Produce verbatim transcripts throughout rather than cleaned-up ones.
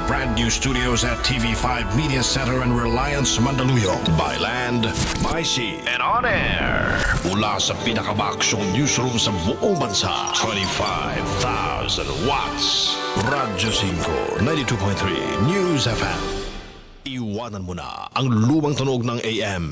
brand new studios at T V five Media Center and Reliance Mandaluyong. By land, by sea, and on air. Mula sa pinakabaksyong newsroom sa buong bansa. twenty-five thousand watts. Radyo five, ninety-two point three News F M. Iwanan mo na ang lumang tunog ng A M.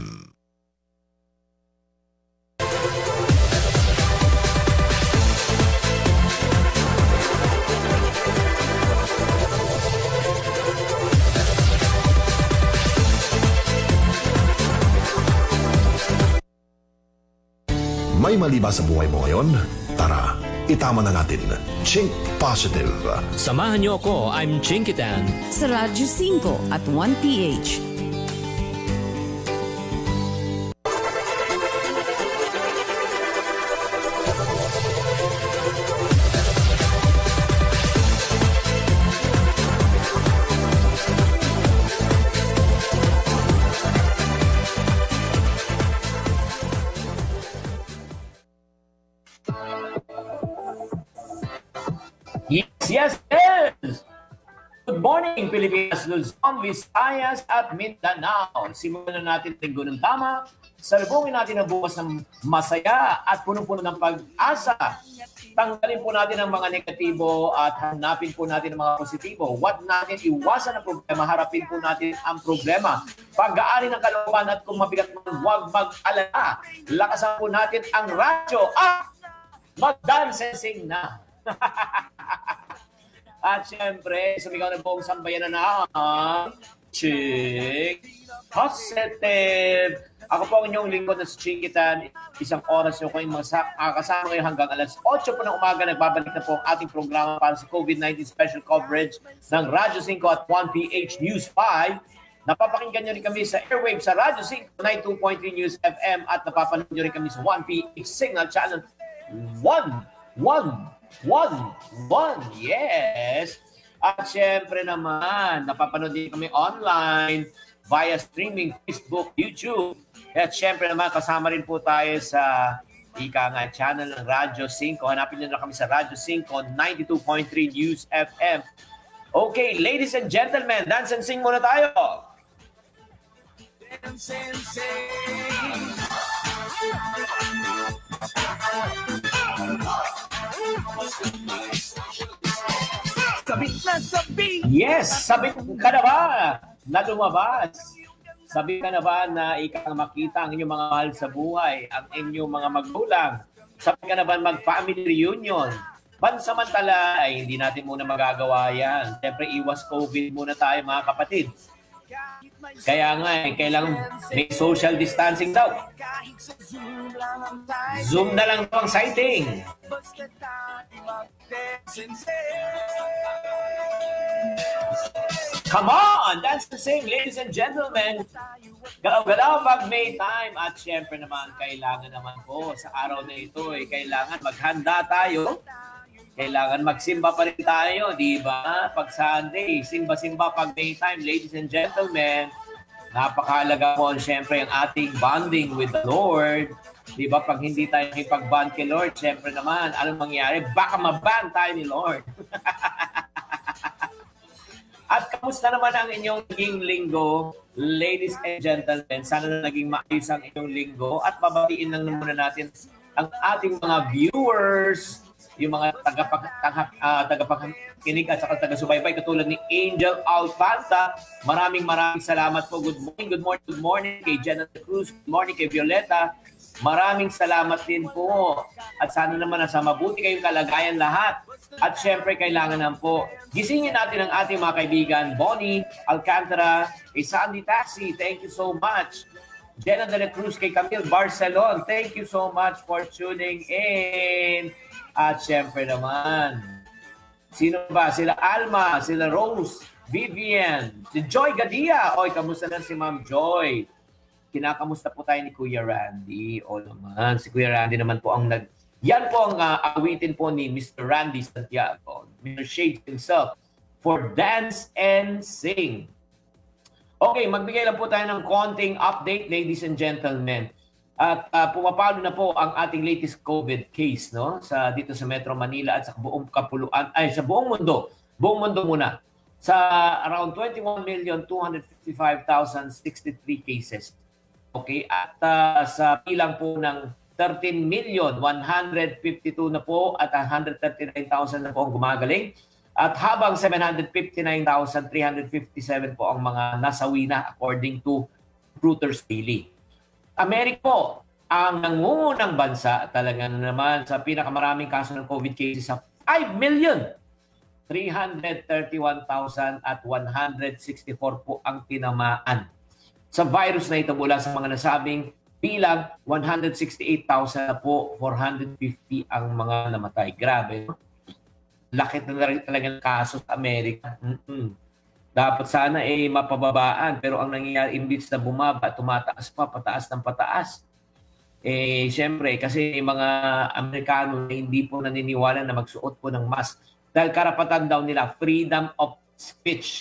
May mali ba sa buhay mo ngayon? Tara, itama na natin. Chink Positive. Samahan niyo ako, I'm Chinkitan. Sa Radyo five at one P H. Yes, yes! Good morning, Pilipinas, Luzon, Visayas, at Mindanao. Simulan na natin linggo ng tama. Salubungin natin ang bukas ng masaya at punong-puno ng pag-asa. Tanggalin po natin ang mga negatibo at hanapin po natin ang mga positibo. Huwag natin iwasan ang problema, harapin po natin ang problema. Pag-aari ng kalooban at kung mabigat man, huwag mag-alala. Lakasan po natin ang radyo at mag-dancing na. At syempre, sumigaw ng buong sambayan na na Chink Positive. Ako po ang inyong lingkod na si Chinkitan. Isang oras yung kayong makakasama ngayon hanggang alas otso po ng umaga. Nagbabalik na po ang ating programa para sa COVID nineteen special coverage ng Radyo five at one P H News five. Napapakinggan nyo rin kami sa airwave sa Radyo five, ninety-two point three News F M at napapanood nyo rin kami sa one P H Signal Channel one one. One, one, yes. At syempre naman, napapanood din kami online via streaming, Facebook, YouTube. At syempre naman, kasama rin po tayo sa ika nga channel ng Radyo five. Hanapin nyo na kami sa Radyo five, ninety-two point three News F M. Okay, ladies and gentlemen, dance and sing muna tayo. Dance and sing. Sabik na sabik! Yes! Sabik ka na ba na lumabas? Sabik ka na ba na ikaw makita ang inyong mga mahal sa buhay, ang inyong mga magulang? Sabik ka na ba mag-family reunion? Pansamantala ay hindi natin muna magagawa yan. Siyempre, iwas COVID muna tayo mga kapatid. Kaya nga eh, kailangan may social distancing daw. Zoom na lang ang sighting. Come on! Dance and sing, ladies and gentlemen. Galaw-galaw pag may time. At syempre naman, kailangan naman po sa araw na ito, eh, kailangan maghanda tayo. Kailangan magsimba pa rin tayo, di ba? Pag Sunday, simba-simba pag may time, ladies and gentlemen. Napakahalaga po, syempre, ang ating bonding with the Lord. Di ba? Pag hindi tayo nakipag-bond kay Lord, syempre naman, anong mangyari? Baka ma-bond tayo ni Lord. At kamusta naman ang inyong naging linggo, ladies and gentlemen? Sana na naging maayos ang inyong linggo. At babatiin lang muna natin ang ating mga viewers, yung mga tagapakinig at saka taga-subaybay katulad ni Angel Alfanta. Maraming maraming salamat po. Good morning, good morning, good morning kay Jennifer Cruz. Good morning kay Violeta. Maraming salamat din po. At sana naman nasa mabuti kayong kalagayan lahat. At syempre kailangan naman po gisingin natin ang ating mga kaibigan. Bonnie Alcantara, kay Sandy Taxi, thank you so much. Jenna de la Cruz, kay Camille Barcelon, thank you so much for tuning in. At syempre naman, sino ba? Sila Alma, sila Rose, Vivian, si Joy Gadia. Oy, kamusta na si Ma'am Joy? Kinakamusta po tayo ni Kuya Randy. O naman, si Kuya Randy naman po ang nag... Yan po ang uh, awitin po ni Mister Randy Santiago, Mister Shades himself, for Dance and Sing. Okay, magbigay lang po tayo ng konting update, ladies and gentlemen. At uh, pumapalo na po ang ating latest COVID case, no? Sa dito sa Metro Manila at sa buong kapuluan ay sa buong mundo. Buong mundo muna. sa around twenty-one million two hundred fifty-five thousand sixty-three cases. Okay, at uh, sa bilang po ng thirteen million one hundred fifty-two na po at one hundred thirty-nine thousand na po ang gumagaling. At habang seven hundred fifty-nine thousand three hundred fifty-seven po ang mga nasawi na according to Reuters Daily. Amerika po, ang nangungunang bansa talaga naman sa pinakamaraming kaso ng COVID cases sa five million three hundred thirty-one thousand at one hundred sixty-four po ang tinamaan sa virus na ito mula sa mga nasabing bilang one hundred sixty-eight thousand na po, four hundred fifty ang mga namatay. Grabe. Lakit na rin talaga ng kaso sa Amerika. Mm-mm. Dapat sana eh mapababaan, pero ang nangyayari imbits na bumaba, tumataas pa, pataas ng pataas. Eh, syempre, kasi mga Amerikano na hindi po naniniwala na magsuot po ng mask. Dahil karapatan daw nila, freedom of speech.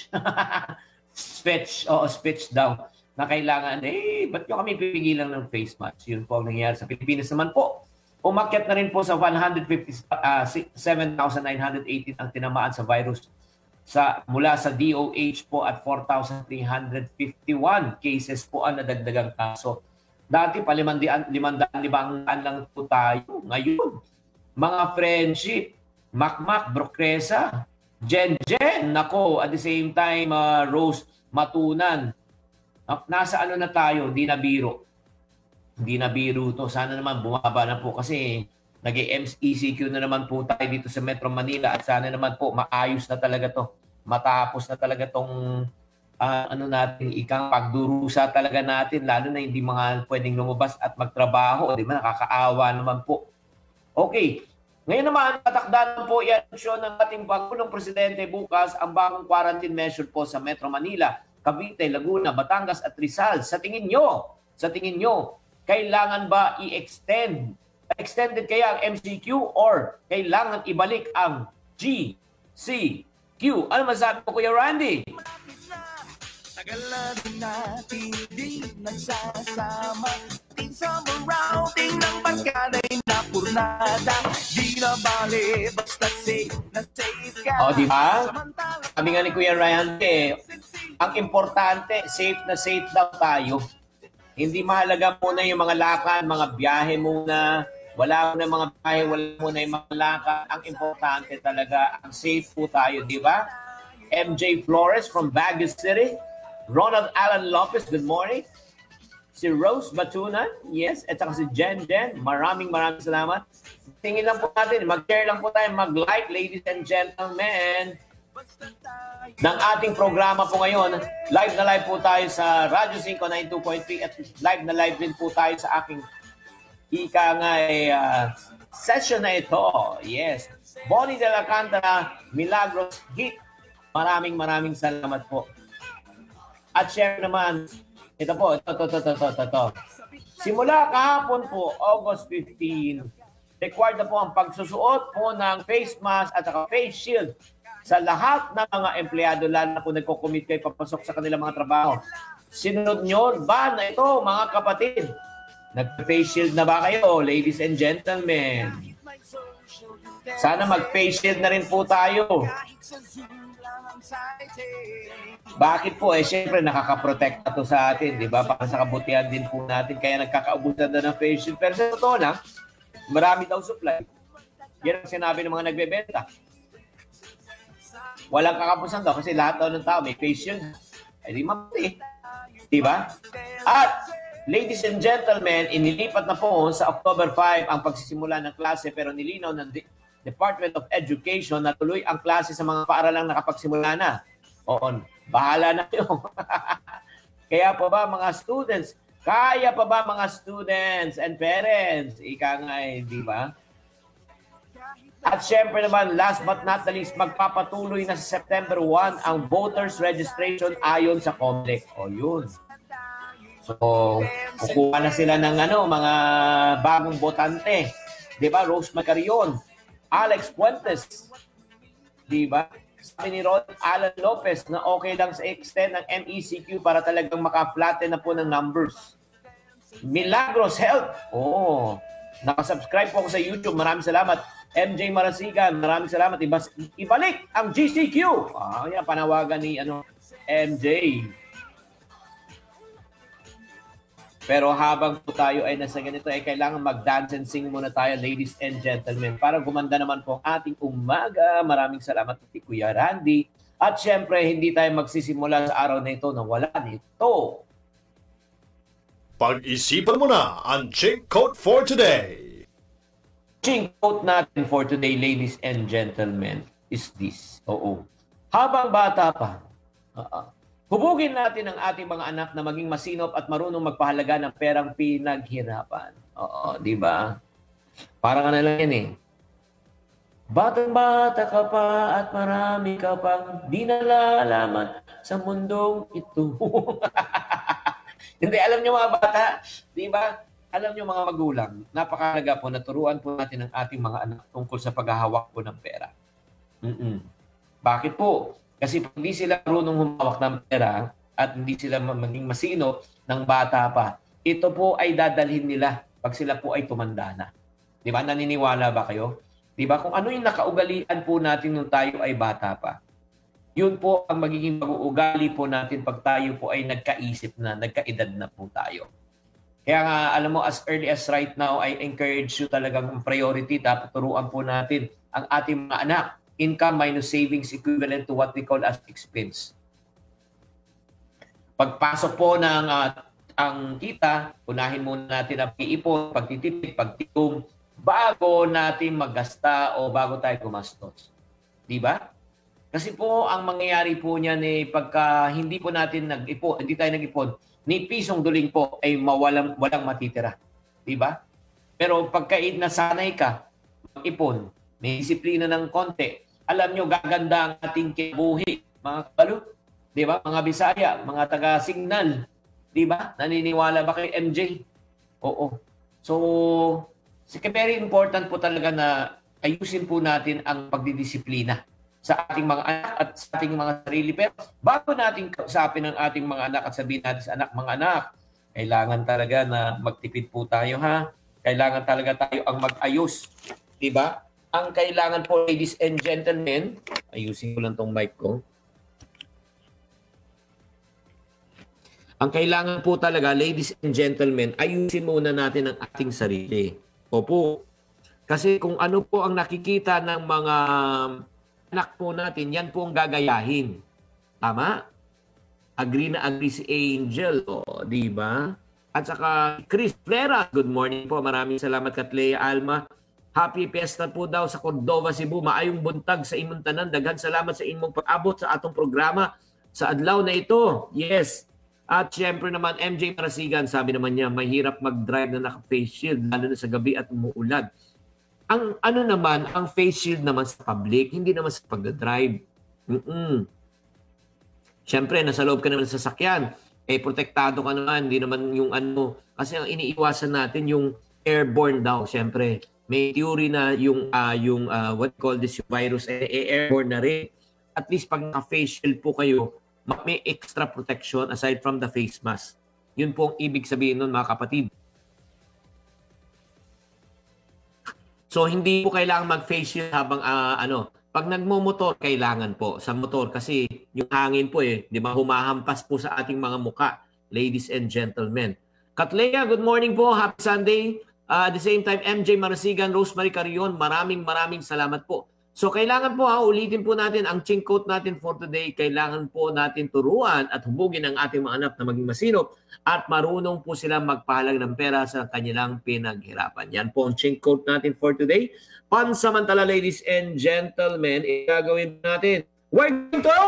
speech, o speech daw. Na kailangan, eh, ba't nyo kami pipigilan ng face mask? Yun po ang nangyayari sa Pilipinas naman po. Umakyat na rin po sa one hundred fifty-seven thousand nine hundred eighteen ang tinamaan sa virus sa mula sa D O H po at four thousand three hundred fifty-one cases po ang nadagdagang kaso. Dati pa limandaan, limandaan, limandaan lang po tayo. Ngayon, mga friendship, Makmak, Brokresa, Jen Jen, nako, at the same time, uh, Rose Matunan. Nasa ano na tayo, di na biro. Hindi na biro to. Sana naman bumaba na po kasi nag-M E C Q na naman po tayo dito sa Metro Manila at sana naman po maayos na talaga to. Matapos na talaga tong uh, ano natin, ikang pagdurusa talaga natin, lalo na hindi mga pwedeng lumabas at magtrabaho. Di ba? Nakakaawa naman po. Okay. Ngayon naman, tatakdan po i-aksyon ng ating Pangulong Presidente bukas ang bagong quarantine measure po sa Metro Manila, Cavite, Laguna, Batangas at Rizal. Sa tingin nyo, sa tingin nyo, kailangan ba i-extend? Extended kaya ang M C Q or kailangan ibalik ang G C Q? Ano masabi mo, Kuya Randy? Tagal na din natin di nagsasama. Summer routing ng barkada'y napurnada. Di na bale, basta't safe na safe ka. O, di ba? Sabi nga ni Kuya Ryan, eh, ang importante, safe na safe daw tayo. Hindi mahalaga muna yung mga lakad, mga biyahe muna. Wala muna mga biyahe, wala muna yung mga lakad. Ang importante talaga, ang safe po tayo, di ba? M J Flores from Baguio City. Ronald Alan Lopez, good morning. Si Rose Batunan, yes, at saka si Jen Jen, maraming maraming salamat. Tingin lang po natin, mag-share lang po tayo, mag-like, ladies and gentlemen, ng ating programa po ngayon. Live na live po tayo sa Radyo cinco ninety-two point three at live na live din po tayo sa aking ika nga eh, uh, session na ito. Yes. Bonnie de la Cantara, Milagros Hit. Maraming maraming salamat po. At share naman, ito po, ito, ito, ito, ito, ito, ito. Simula kahapon po, August fifteenth, required na po ang pagsusuot po ng face mask at saka face shield sa lahat ng mga empleyado, lalo na po nagko-commit kayo papasok sa kanilang mga trabaho. Sinunod nyo ba na ito, mga kapatid? Nag-face shield na ba kayo, ladies and gentlemen? Sana mag-face shield na rin po tayo. Bakit po? Eh, syempre, nakaka-protect to sa atin, di ba? Para sa kabutihan din po natin. Kaya nagkakaubusan na ng face shield. Pero sa totoo lang, marami daw supply. Yan ang sinabi ng mga nagbebenta. Walang kakapusan daw kasi lahat daw ng tao may face shield. Eh, di mabuti. Di ba? At, ladies and gentlemen, inilipat na po sa October fifth ang pagsisimula ng klase pero nilinaw ng Department of Education na tuloy ang klase sa mga paaralang nakapagsimula na. Oo, bahala na yun. Kaya pa ba mga students, kaya pa ba mga students and parents? Ika nga eh, di ba? At syempre naman, last but not the least, magpapatuloy na sa September first ang voters registration ayon sa COMELEC. O yun. So, kukuha na sila ng ano, mga bagong botante. Di ba? Rose Macarion, Alex Puentes, di ba? Sabi ni Ron Alan Lopez na okay lang sa extend ng M E C Q para talagang maka-flatten na po ng numbers. Milagros Health. Oh, nakasubscribe po ako sa YouTube. Maraming salamat. M J Marasigan, maraming salamat. Ibas, ibalik ang G C Q. Ah, yan, panawagan ni ano, M J. Pero habang po tayo ay nasa ganito, ay kailangan mag-dance and sing muna tayo, ladies and gentlemen, para gumanda naman po ang ating umaga. Maraming salamat po, Kuya Randy. At syempre, hindi tayo magsisimula sa araw na ito na wala nito. Pag-isipan mo na ang Chink Quote for today. Chink Quote natin for today, ladies and gentlemen, is this. Oo. Habang bata pa, uh-uh, hubugin natin ang ating mga anak na maging masinop at marunong magpahalaga ng perang pinaghirapan. Oo, di ba? Parang ano lang yan eh. Batang-bata ka pa at marami ka pang di nalalaman sa mundong ito. Hindi, alam nyo mga bata, di ba? Alam nyo mga magulang, napakahalaga po na turuan po natin ang ating mga anak tungkol sa paghahawak po ng pera. Mm-mm. Bakit po? Kasi pag hindi sila marunong humawak ng pera at hindi sila maging masino ng bata pa, ito po ay dadalhin nila pag sila po ay tumanda na. Di ba? Naniniwala ba kayo? Di ba? Kung ano yung nakaugalian po natin nung tayo ay bata pa, yun po ang magiging pag-uugali po natin pag tayo po ay nagkaisip na, nagkaedad na po tayo. Kaya nga, alam mo, as early as right now, I encourage you talagang priority. Dapat turuan po natin ang ating mga anak. Income minus savings equivalent to what we call as expense. Pagpasok po ng uh, ang kita, unahin muna natin ang pag-iipon, pagtitipid, pagtikom, bago natin maggasta o bago tayo gumastos. Di ba? Kasi po, ang mangyayari po niyan eh, pagka hindi po natin nag-ipon, hindi tayo nag-ipon, ni pisong duling po ay mawalang, walang matitira. Di ba? Pero pagka nasanay ka, mag-ipon, may disiplina ng konti, alam nyo, gaganda ang ating kibuhi, mga kabalo, di ba? Mga Bisaya, mga taga-Signal, di ba? Naniniwala ba kay M J? Oo. So, very important po talaga na ayusin po natin ang pagdidisiplina sa ating mga anak at sa ating mga sarili. Pero bago natin kausapin ang ating mga anak at sabihin natin sa anak, mga anak, kailangan talaga na magtipid po tayo, ha? Kailangan talaga tayo ang mag-ayos, di ba? Ang kailangan po, ladies and gentlemen, ayusin ko lang tong mic ko. Ang kailangan po talaga, ladies and gentlemen, ayusin muna natin ang ating sarili. Opo. Kasi kung ano po ang nakikita ng mga anak po natin, yan po ang gagayahin. Tama? Agree na agree si Angel, o, di ba? At saka Chris Flera, good morning po. Maraming salamat, Katlea Alma. Happy Fiesta po daw sa Cordova, Cebu. Maayong buntag sa imong tanan. Daghan salamat sa imong pag-abot sa atong programa sa adlaw na ito. Yes. At syempre naman, M J Marasigan, sabi naman niya, mahirap mag-drive na naka-face shield, lalo na sa gabi at umuulan. Ang ano naman, ang face shield naman sa public, hindi naman sa pag-drive. Mm-mm. Syempre, nasa loob ka naman sa sasakyan. Eh, protektado ka naman. Hindi naman yung ano. Kasi ang iniiwasan natin yung airborne daw, syempre. May theory na yung uh, yung uh, what call this yung virus eh, eh, airborne na rin. At least pag naka-face shield po kayo, may extra protection aside from the face mask. Yun po ang ibig sabihin nun, mga kapatid. So hindi po kailangan mag-face shield habang uh, ano, pag nagmo-motor kailangan po sa motor kasi yung hangin po eh, di ba, humahampas po sa ating mga muka, ladies and gentlemen. Katlea, good morning po. Happy Sunday. Uh, at the same time, M J Marasigan, Rosemary Carion, maraming maraming salamat po. So kailangan po ha, ulitin po natin ang chink quote natin for today. Kailangan po natin turuan at hubugin ang ating mga anak na maging masinop at marunong po sila magpahalag ng pera sa kanilang pinaghirapan. Yan po ang chink quote natin for today. Pansamantala, ladies and gentlemen, igagawin natin. We're going to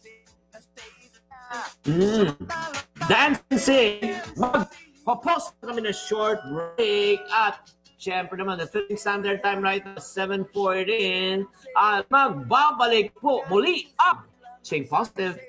mm. dance and sing. Mag-post kami na short break at syempre naman, the Philippine Standard Time right now, seven fourteen. At magbabalik po muli ang Chink Positive.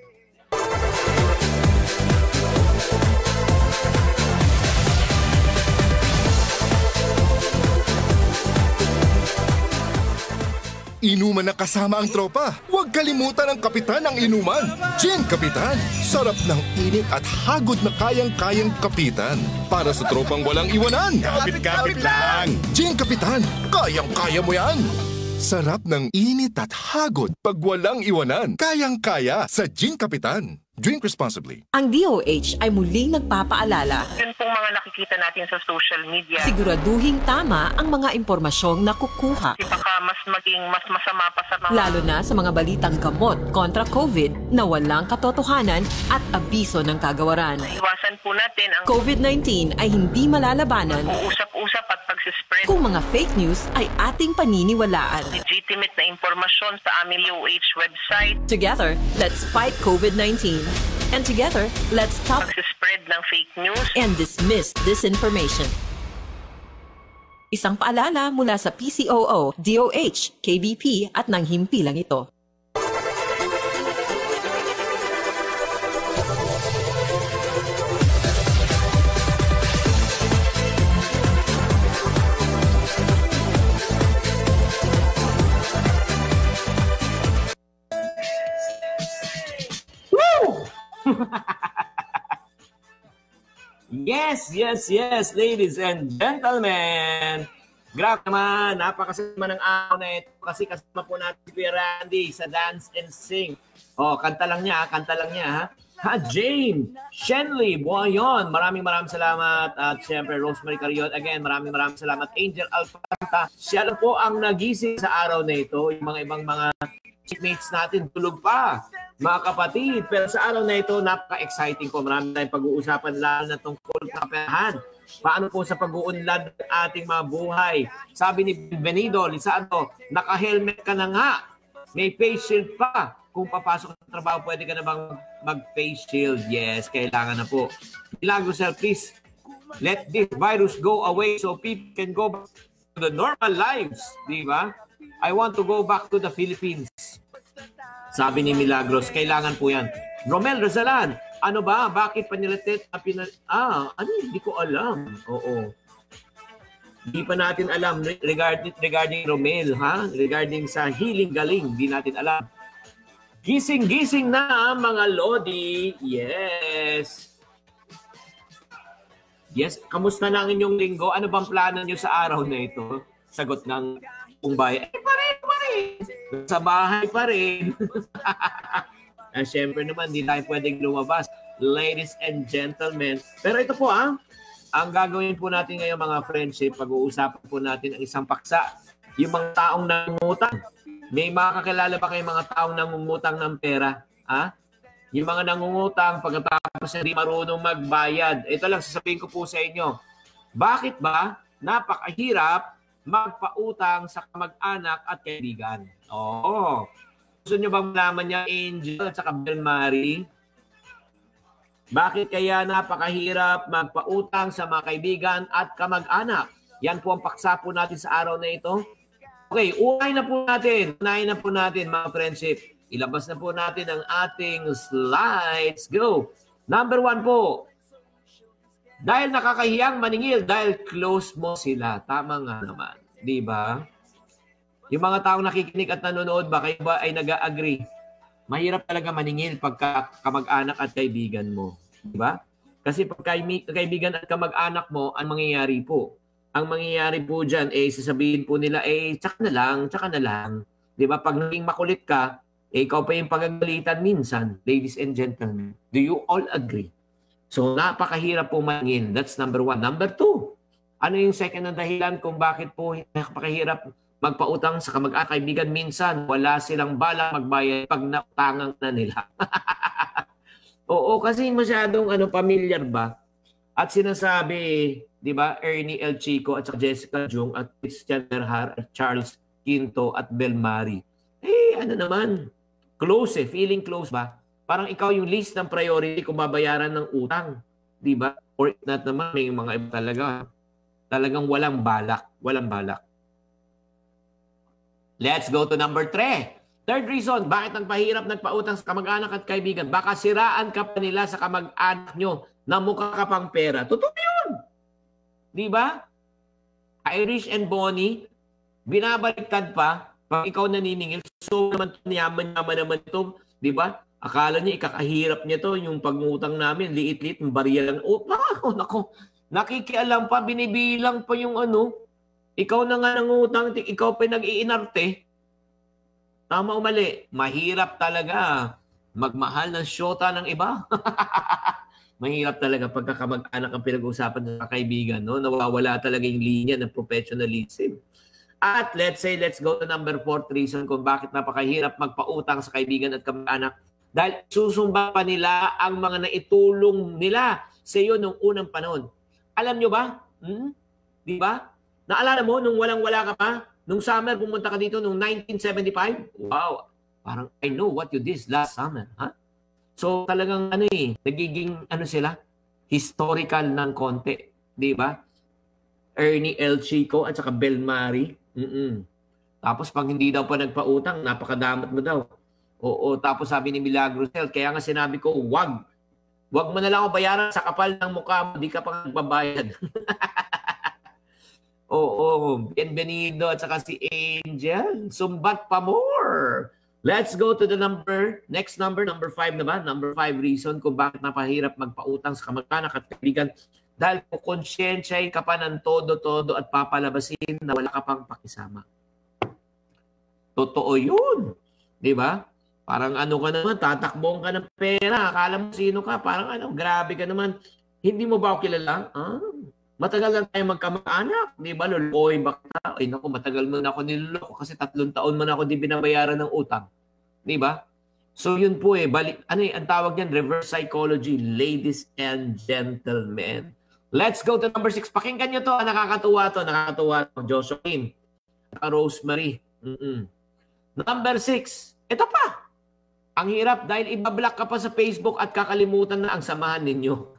inuman na kasama ang tropa. Huwag kalimutan ang kapitan ng inuman. Gin Kapitan. Sarap ng init at hagod na kayang-kayang kapitan. Para sa tropang walang iwanan. Kapit-kapit lang. Gin Kapitan. Kayang-kaya mo yan. Sarap ng init at hagod pag walang iwanan. Kayang-kaya sa Gin Kapitan. Drink responsibly. Ang D O H ay muling nagpapaalala. Yun pong mga nakikita natin sa social media. Siguraduhing tama ang mga impormasyong nakukuha. Baka mas maging mas masama pa sa mga... Lalo na sa mga balitang gamot kontra COVID na walang katotohanan at abiso ng kagawaran. Iwasan po natin ang COVID nineteen ay hindi malalabanan uusap-usap at pagsispread kung mga fake news ay ating paniniwalaan. legitimate na impormasyon sa aming D O H website. Together, let's fight COVID nineteen. And together, let's stop Pagsispread ng fake news. and dismiss disinformation. Isang paalala mula sa P C O O, D O H, K B P at ng himpilang ito. Yes, yes, yes, ladies and gentlemen. Grabe naman, napakasama ng araw na ito kasi kasama po natin si Kuya Randy sa Dance and Sing. Oh, kanta lang niya, kanta lang niya ha. Ha, Jane, Shenley, Buayon, maraming maraming salamat. At syempre, Rosemary Carion, again, maraming maraming salamat. Angel Alpanta, siya lang po ang nagising sa araw na ito. Yung mga ibang mga teammates natin, tulog pa, mga kapatid. Pero sa araw na ito, napaka-exciting po. Marami tayong pag-uusapan lalo na tungkol sa perahan. Paano po sa pag-uunlad ng ating mga buhay? Sabi ni Benvenido Lisado, naka-helmet ka na nga. May face shield pa. Kung papasok sa trabaho, pwede ka na bang mag-face shield? Yes, kailangan na po. Milagros, please, let this virus go away so people can go back to the normal lives. Di ba? I want to go back to the Philippines. Sabi ni Milagros, kailangan po yan. Romel Rosalan, ano ba? Bakit pa nila tet? Ah, ano? Hindi ko alam. Oo. Hindi pa natin alam regarding, regarding Romel, ha? Regarding sa healing galing, hindi natin alam. Gising-gising na mga Lodi. Yes. Yes, kamusta na ang inyong linggo? Ano bang plano nyo sa araw na ito? Sagot ng Pumbay, eh, pa rin, pa rin. Sa bahay pa rin. eh, Siyempre naman, hindi tayo pwedeng lumabas. Ladies and gentlemen. Pero ito po, ah, ang gagawin po natin ngayon mga friendship, pag-uusapan po natin ang isang paksa. Yung mga taong nangungutang. May makakilala ba kayong mga taong nangungutang ng pera? Ha? Yung mga nangungutang, pagkatapos hindi marunong magbayad. Ito lang, sasabihin ko po sa inyo. Bakit ba napakahirap magpautang sa kamag-anak at kaibigan? Oo. Gusto nyo bang malaman niya, Angel at saka Bel Marie? Bakit kaya napakahirap magpautang sa mga kaibigan at kamag-anak? Yan po ang paksa po natin sa araw na ito. Okay, unahin na po natin. Unahin na po natin, mga friendship. Ilabas na po natin ang ating slides. Go! Number one po. Dahil nakakahiyang maningil, dahil close mo sila. Tama nga naman. Di ba? Yung mga taong nakikinig at nanonood ba, kayo ba ay nag-agree? Mahirap talaga maningil pagka kamag-anak at kaibigan mo. Di ba? Kasi pag kaibigan at kamag-anak mo, ang mangyayari po? Ang mangyayari po dyan, eh, sasabihin po nila, eh, tsaka na lang, tsaka na lang. Di ba? Pag naging makulit ka, eh, ikaw pa yung pagagalitan minsan, ladies and gentlemen. Do you all agree? So, napakahirap po maningil. That's number one. Number two, ano yung second na dahilan kung bakit po napakahirap magpautang sa kamag-anak kaibigan? Minsan, wala silang bala magbayad pag nautangan na nila. Oo, kasi masyadong ano, familiar ba? At sinasabi, di ba, Ernie L. Chico at Jessica Jung at Christian Berhar at Charles Quinto at Bel Marie. Eh, ano naman? Close eh. Feeling close ba? Parang ikaw yung list ng priority kung babayaran ng utang. Di ba? Or if not naman, may mga iba talaga. Talagang walang balak. Walang balak. Let's go to number three. Third reason, bakit nagpahirap nagpautang sa kamag-anak at kaibigan? Baka siraan ka pa nila sa kamag-anak nyo na mukha ka pang pera. Totoo yun. Di ba? Irish and Bonnie, binabaliktad pa. Pag ikaw naniningil, so naman yaman-yaman naman ito, di ba? Akala niya ikakahirap niya to, yung pagngutang namin, liit-liit, yung barya lang. Oh, nako, nako. Nakikialam pa, binibilang pa yung ano. Ikaw na nga nangutang, ikaw pa nag-iinarte. Tama o mali? Mahirap talaga magmahal ng syota ng iba. Mahirap talaga pagkakamag-anak ang pinag-uusapan ng kaibigan. No? Nawawala talaga yung linya ng professionalism. At let's say, let's go to number fourth reason kung bakit napakahirap magpautang sa kaibigan at kamag-anak. Dahil susumba pa nila ang mga naitulong nila sa iyo nung unang panahon. Alam nyo ba? Hmm? Di ba? Naalala mo, nung walang-wala ka pa, nung summer, pumunta ka dito nung nineteen seventy-five? Wow! Parang, I know what you did last summer. Huh? So, talagang ano eh, nagiging ano sila? Historical ng konti. Di ba? Ernie L. Chico at saka Bel Mari. Mm-mm. Tapos pag hindi daw pa nagpautang, napakadamat mo daw. Oo, tapos sabi ni Milagros Health, kaya nga sinabi ko, wag. Wag mo na lang ako bayaran sa kapal ng mukha mo, di ka pa nagbabayad. Oo, Bienvenido at saka si Angel. Sumbat pa more. Let's go to the number, next number, number five na ba? Number five reason kung bakit napahirap magpautang sa kamag-anak at kaibigan. Dahil kung konsyensya ka pa ng todo-todo at papalabasin na wala ka pang pakisama. Totoo yun. Di ba? Parang ano ka naman, tatakbong ka ng pera. Akala mo sino ka. Parang ano, grabe ka naman. Hindi mo ba ako kilala? Ah, matagal lang tayo magkamag-anak. Di ba? Lulukoy ba ka? Ay naku, matagal mo na ako niloloko kasi tatlong taon mo na ako di binabayaran ng utang. Di ba? So yun po eh. Balik, ano eh, ang tawag niyan? Reverse psychology. Ladies and gentlemen. Let's go to number six. Pakinggan nyo to. Nakakatuwa to. Nakakatuwa to. Josephine. Rosemary. Mm-mm. Number six. Ito pa. Ang hirap dahil ibablock ka pa sa Facebook at kakalimutan na ang samahan ninyo.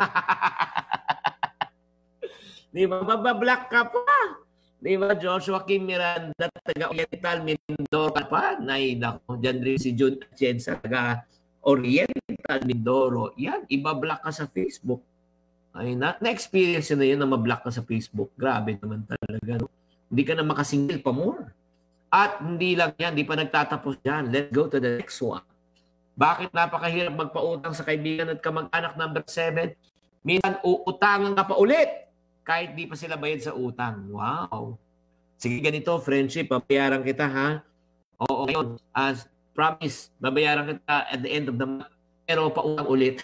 Di ba? Babablock ka pa. Di ba? Joshua Kim Miranda, taga-Oriental Mindoro ka pa. Nay, nako. Diyan rin si June Atienza, taga-Oriental Mindoro. Yan, ibablock ka sa Facebook. Ay, na, na-experience na yun na mablock ka sa Facebook. Grabe naman talaga. No? Hindi ka na makasingil pa more. At hindi lang yan, hindi pa nagtatapos yan. Let's go to the next one. Bakit napakahirap magpautang sa kaibigan at kamag-anak? Number seven, minsan uutangan ka pa ulit kahit di pa sila bayad sa utang. Wow. Sige, ganito, friendship, babayaran kita, ha? Oo, ngayon, as promise, babayaran kita at the end of the month. Pero pautang ulit.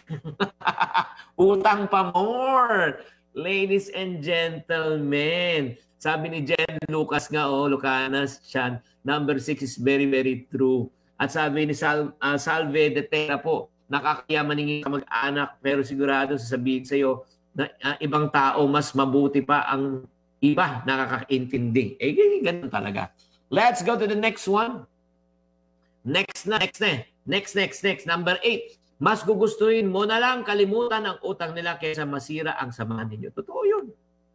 Utang pa more. Ladies and gentlemen. Sabi ni Jen Lucas nga, oh, Lucanas, Chan, number six is very, very true. At sabi ni Sal, uh, Salve de Terra po, nakakayaman ningin ka mag-anak, pero sigurado sasabihin sa'yo na uh, ibang tao mas mabuti pa ang iba nakakaintindi. Eh, ganun talaga. Let's go to the next one. Next na, next na. Next, next, next. Number eight. Mas gugustuhin mo na lang kalimutan ang utang nila kaysa masira ang samahan ninyo. Totoo yun.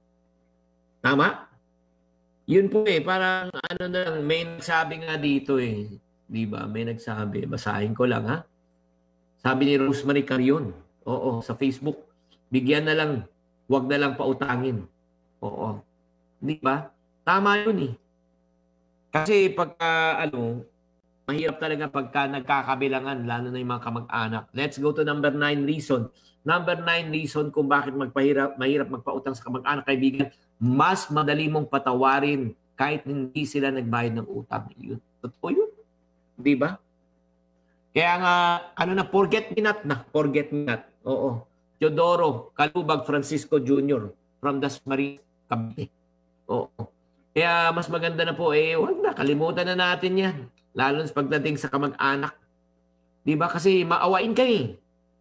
Tama? Yun po eh. Parang ano na lang, may nagsabi nga dito eh. Di ba? May nagsabi. Basahin ko lang ha. Sabi ni Rosemary Carion. Oo, sa Facebook. Bigyan na lang. Huwag na lang pautangin. Oo. Di ba? Tama yun eh. Kasi pagka ano, mahirap talaga pagka nagkakabilangan, lalo na yung mga kamag-anak. Let's go to number nine reason. Number nine reason kung bakit magpahirap, mahirap magpautang sa kamag-anak, kaibigan, mas madali mong patawarin kahit hindi sila nagbayad ng utang. Yun. Totoo yun. Di ba? Kaya nga, ano na, forget me not na. Forget me not. Oo. Teodoro Calubag Francisco Junior from Dasmariñas, Cavite. Oo. Kaya mas maganda na po, eh, wag na, kalimutan na natin yan. Lalo sa pagdating sa kamag-anak. Di ba? Kasi maawain ka eh.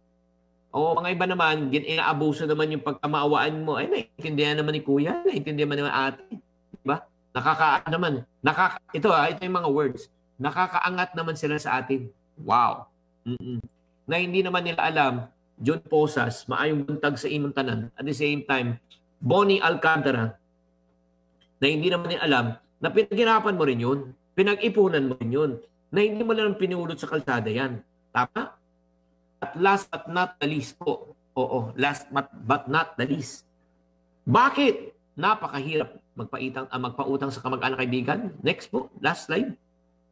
O mga iba naman, inaabuso naman yung pagkamaawaan mo. Ay, naiintindihan naman ni kuya, naiintindihan naman ni ate. Di ba? Nakaka naman. Nakaka ito ah, ito yung mga words. Nakakaangat naman sila sa atin. Wow. Mm-mm. Na hindi naman nila alam, John Posas, maayong buntag sa imong tanan. At the same time, Bonnie Alcantara, na hindi naman nila alam, na pinaghirapan mo rin yun. Pinag-ipunan mo rin yun. Na hindi mo lang pinulot sa kalsada yan. Tama? At last but not the least po. Oo, last but, but not the least. Bakit? Napakahirap magpaitang, uh, magpautang sa kamag-anak kaibigan. Next po, last slide.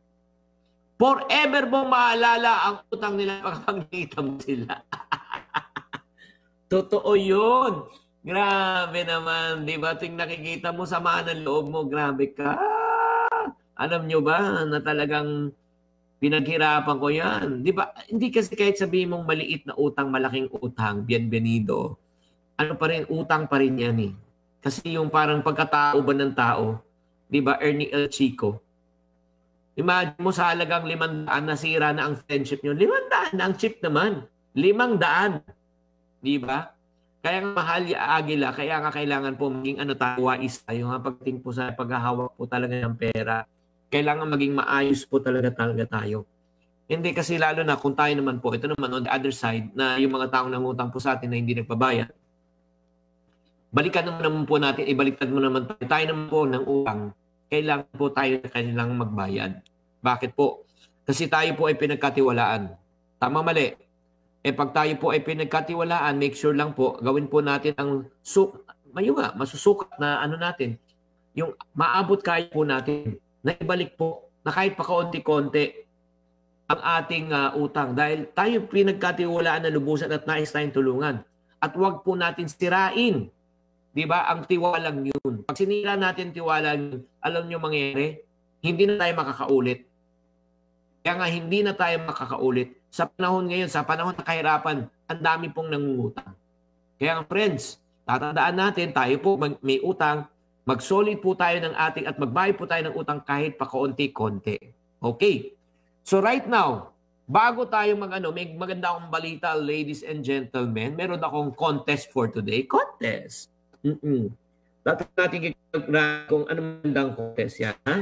Forever mong maalala ang utang nila pag makikita mo sila. Totoo yun. Grabe naman, di ba? Ting nakikita mo, sama ng loob mo, grabe ka. Alam nyo ba na talagang pinaghirapan ko yan? Di ba? Hindi kasi kahit sabihin mong maliit na utang, malaking utang, bienvenido. Ano pa rin, utang pa rin yan eh. Kasi yung parang pagkatao ba ng tao, di ba, Ernie El Chico, imagine mo sa halagang limang daan nasira na ang friendship nyo. Limang daan na ang cheap naman. Limang daan. Di ba? Kaya nga mahal ya Agila, kaya nga kailangan po maging ano tayo, wais tayo. Ha? Pagting po sa paghahawak po talaga ng pera, kailangan maging maayos po talaga talaga tayo. Hindi kasi lalo na kung tayo naman po, ito naman on the other side, na yung mga taong nangutang po sa atin na hindi nagpabayad, balikan naman po natin, ibaliktad mo naman tayo. Tayo naman po ng utang, kailangan po tayo na kanilang magbayad. Bakit po? Kasi tayo po ay pinagkatiwalaan. Tama mali. Eh pag tayo po ay pinagkatiwalaan, make sure lang po, gawin po natin ang su mayo nga, masusukat na ano natin, yung maabot kaya po natin, na ibalik po, na kahit pa kaunti-konti ang ating uh, utang. Dahil tayo pinagkatiwalaan na lubusan at nais tayong tulungan. At huwag po natin sirain. Di ba? Ang tiwalang yun. Pag sinira natin tiwala yun, alam nyo mangyari, hindi na tayo makakaulit. Kaya nga hindi na tayo makakaulit. Sa panahon ngayon, sa panahon ng kahirapan, ang dami pong nangungutang. Kaya nga friends, tatandaan natin, tayo po may utang, mag-solid po tayo ng ating at magbayad po tayo ng utang kahit pa kaunti-konti. Okay. So right now, bago tayo mag-ano, may maganda akong balita, ladies and gentlemen. Meron akong contest for today. Contest. Mm-mm. Dapat natin kikita kung ano magandang contest yan. Ha?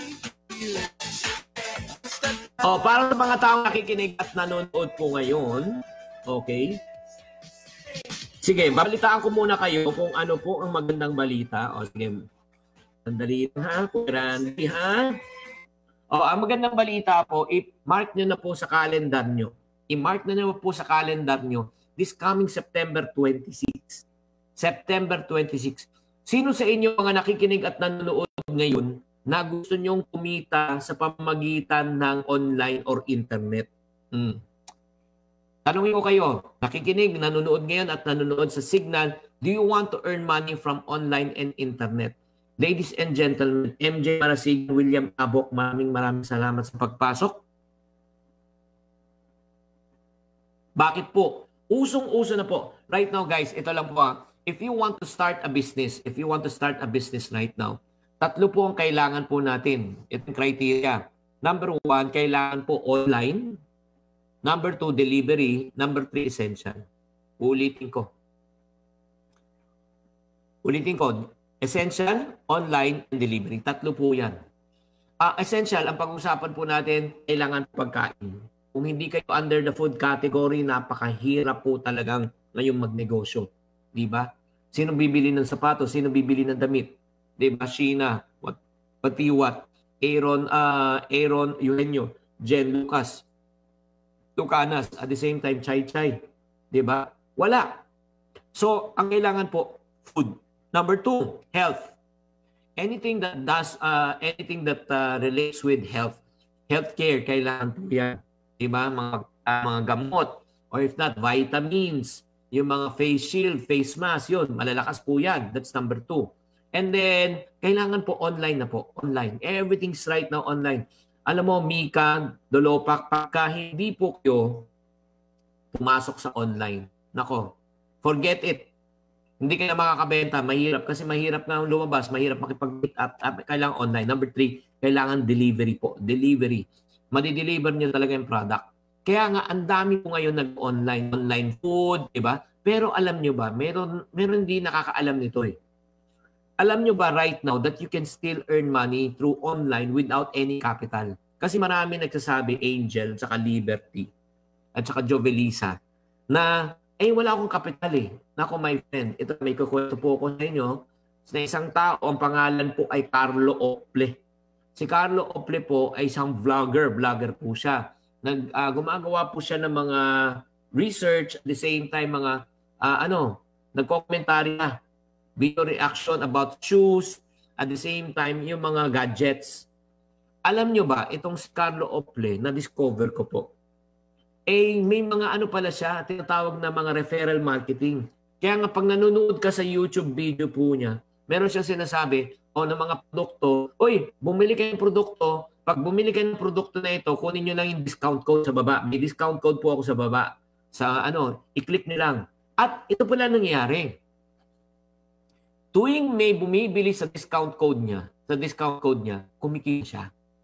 Oh, para sa mga taong nakikinig at nanonood po ngayon, okay? Sige, babalitaan ko muna kayo kung ano po ang magandang balita. O sige, sandali ha, Randy ha. O, ang magandang balita po, i-mark nyo na po sa calendar nyo. I-mark na nyo po sa calendar nyo this coming September twenty-sixth. September twenty-sixth. Sino sa inyo mga nakikinig at nanonood ngayon na gusto nyong kumita sa pamamagitan ng online or internet? Hmm. Tanungin ko kayo, nakikinig, nanonood ngayon at nanonood sa Signal, do you want to earn money from online and internet? Ladies and gentlemen, M J Marasig, William Abok, maraming maraming salamat sa pagpasok. Bakit po? Usong-uso na po. Right now guys, ito lang po ha. If you want to start a business, if you want to start a business right now, tatlo po ang kailangan po natin. Itong criteria. Number one, kailangan po online. Number two, delivery. Number three, essential. Ulitin ko. Ulitin ko. Essential, online, and delivery. Tatlo po yan. Uh, essential, ang pag-usapan po natin, kailangan pagkain. Kung hindi kayo under the food category, napakahirap po talagang ngayong magnegosyo. Diba? Sino bibili ng sapatos? Sino bibili ng damit? Diba? Sheena, what, Patiwat, Aaron, uh, Aaron Eugenio, Jen Lucas, Tucanas, at the same time, Chai Chai. Diba? Wala. So, ang kailangan po, food. Number two, health. Anything that does, uh, anything that uh, relates with health. Healthcare, kailangan po yan. Diba? Mga, uh, mga gamot. Or if not, vitamins. Yung mga face shield, face mask, yun. Malalakas po yan. That's number two. And then, kailangan po online na po. Online. Everything's right now online. Alam mo, Mika, Dolopak, pagka hindi po kayo pumasok sa online. Nako, forget it. Hindi kayo makakabenta. Mahirap. Kasi mahirap na lumabas. Mahirap makipag-meet up. Kailangan online. Number three, kailangan delivery po. Delivery. Madi-deliver nyo talaga yung product. Kaya nga, ang dami po ngayon nag-online. Online food, diba? Pero alam nyo ba, meron, meron din nakakaalam nito eh. Alam nyo ba right now that you can still earn money through online without any capital? Kasi marami nagsasabi, Angel, saka Liberty, at saka Jovelisa, na, eh, wala akong kapital eh. Nako, my friend, ito may kukwento po ko sa inyo. Sa isang tao, ang pangalan po ay Carlo Ople. Si Carlo Ople po ay isang vlogger. Vlogger po siya. Nag, uh, gumagawa po siya ng mga research, at the same time, mga, uh, ano, nagkomentary na. Video reaction about shoes, at the same time, yung mga gadgets. alam nyo ba, itong si Carlo Ople, na-discover ko po, eh may mga ano pala siya, tinatawag na mga referral marketing. Kaya nga pag nanonood ka sa YouTube video po niya, meron siyang sinasabi, o ng mga produkto, oy, bumili kayo ng produkto, pag bumili kayo ng produkto na ito, kunin nyo lang yung discount code sa baba. May discount code po ako sa baba. Sa ano, i-click nyo lang. At ito pala nangyayari. Tuwing may bumibili sa discount code niya, sa discount code niya, kumikita siya.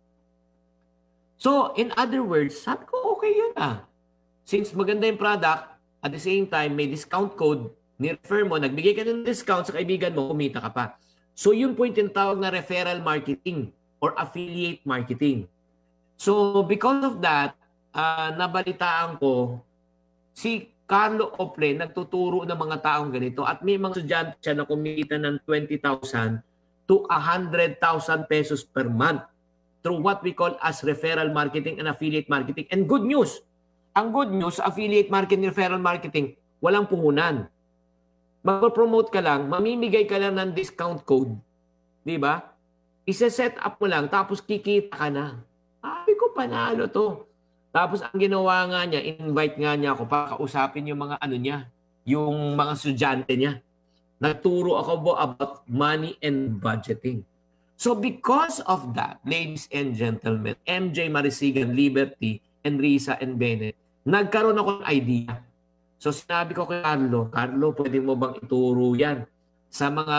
So, in other words, sabi ko, okay yun ah. Since maganda yung product, at the same time, may discount code, ni-refer mo, nagbigay ka ng discount sa kaibigan mo, kumita ka pa. So, yun po yung tinatawag na referral marketing or affiliate marketing. So, because of that, uh, nabalitaan ko, si Carlo Ople nagtuturo ng mga taong ganito at may mga estudyante siya na kumita ng twenty thousand to one hundred thousand pesos per month through what we call as referral marketing and affiliate marketing. And good news, ang good news, affiliate marketing, referral marketing, walang puhunan. Mag-promote ka lang, mamimigay ka lang ng discount code. Di ba? Isa-set up mo lang, tapos kikita ka na. Sabi ko, panalo to. Tapos ang ginawa nga niya, invite nga niya ako para kausapin yung mga ano niya, yung mga estudyante niya. Nagturo ako po about money and budgeting. So because of that, ladies and gentlemen, M J Marisigan, Liberty, and Risa and Bennett, nagkaroon ako ng idea. So sinabi ko kay Carlo, Carlo, pwede mo bang ituro yan sa mga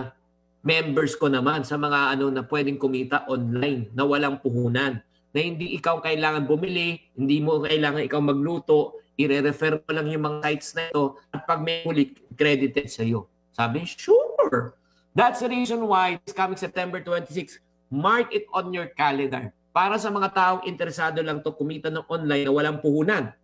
members ko naman, sa mga ano na pwedeng kumita online na walang puhunan, na hindi ikaw kailangan bumili, hindi mo kailangan ikaw magluto, i-refer mo lang yung mga sites na ito at pag may huli, credited sa iyo. Sabi, sure. That's the reason why this coming September twenty-sixth, mark it on your calendar. Para sa mga taong interesado lang to kumita ng online na walang puhunan.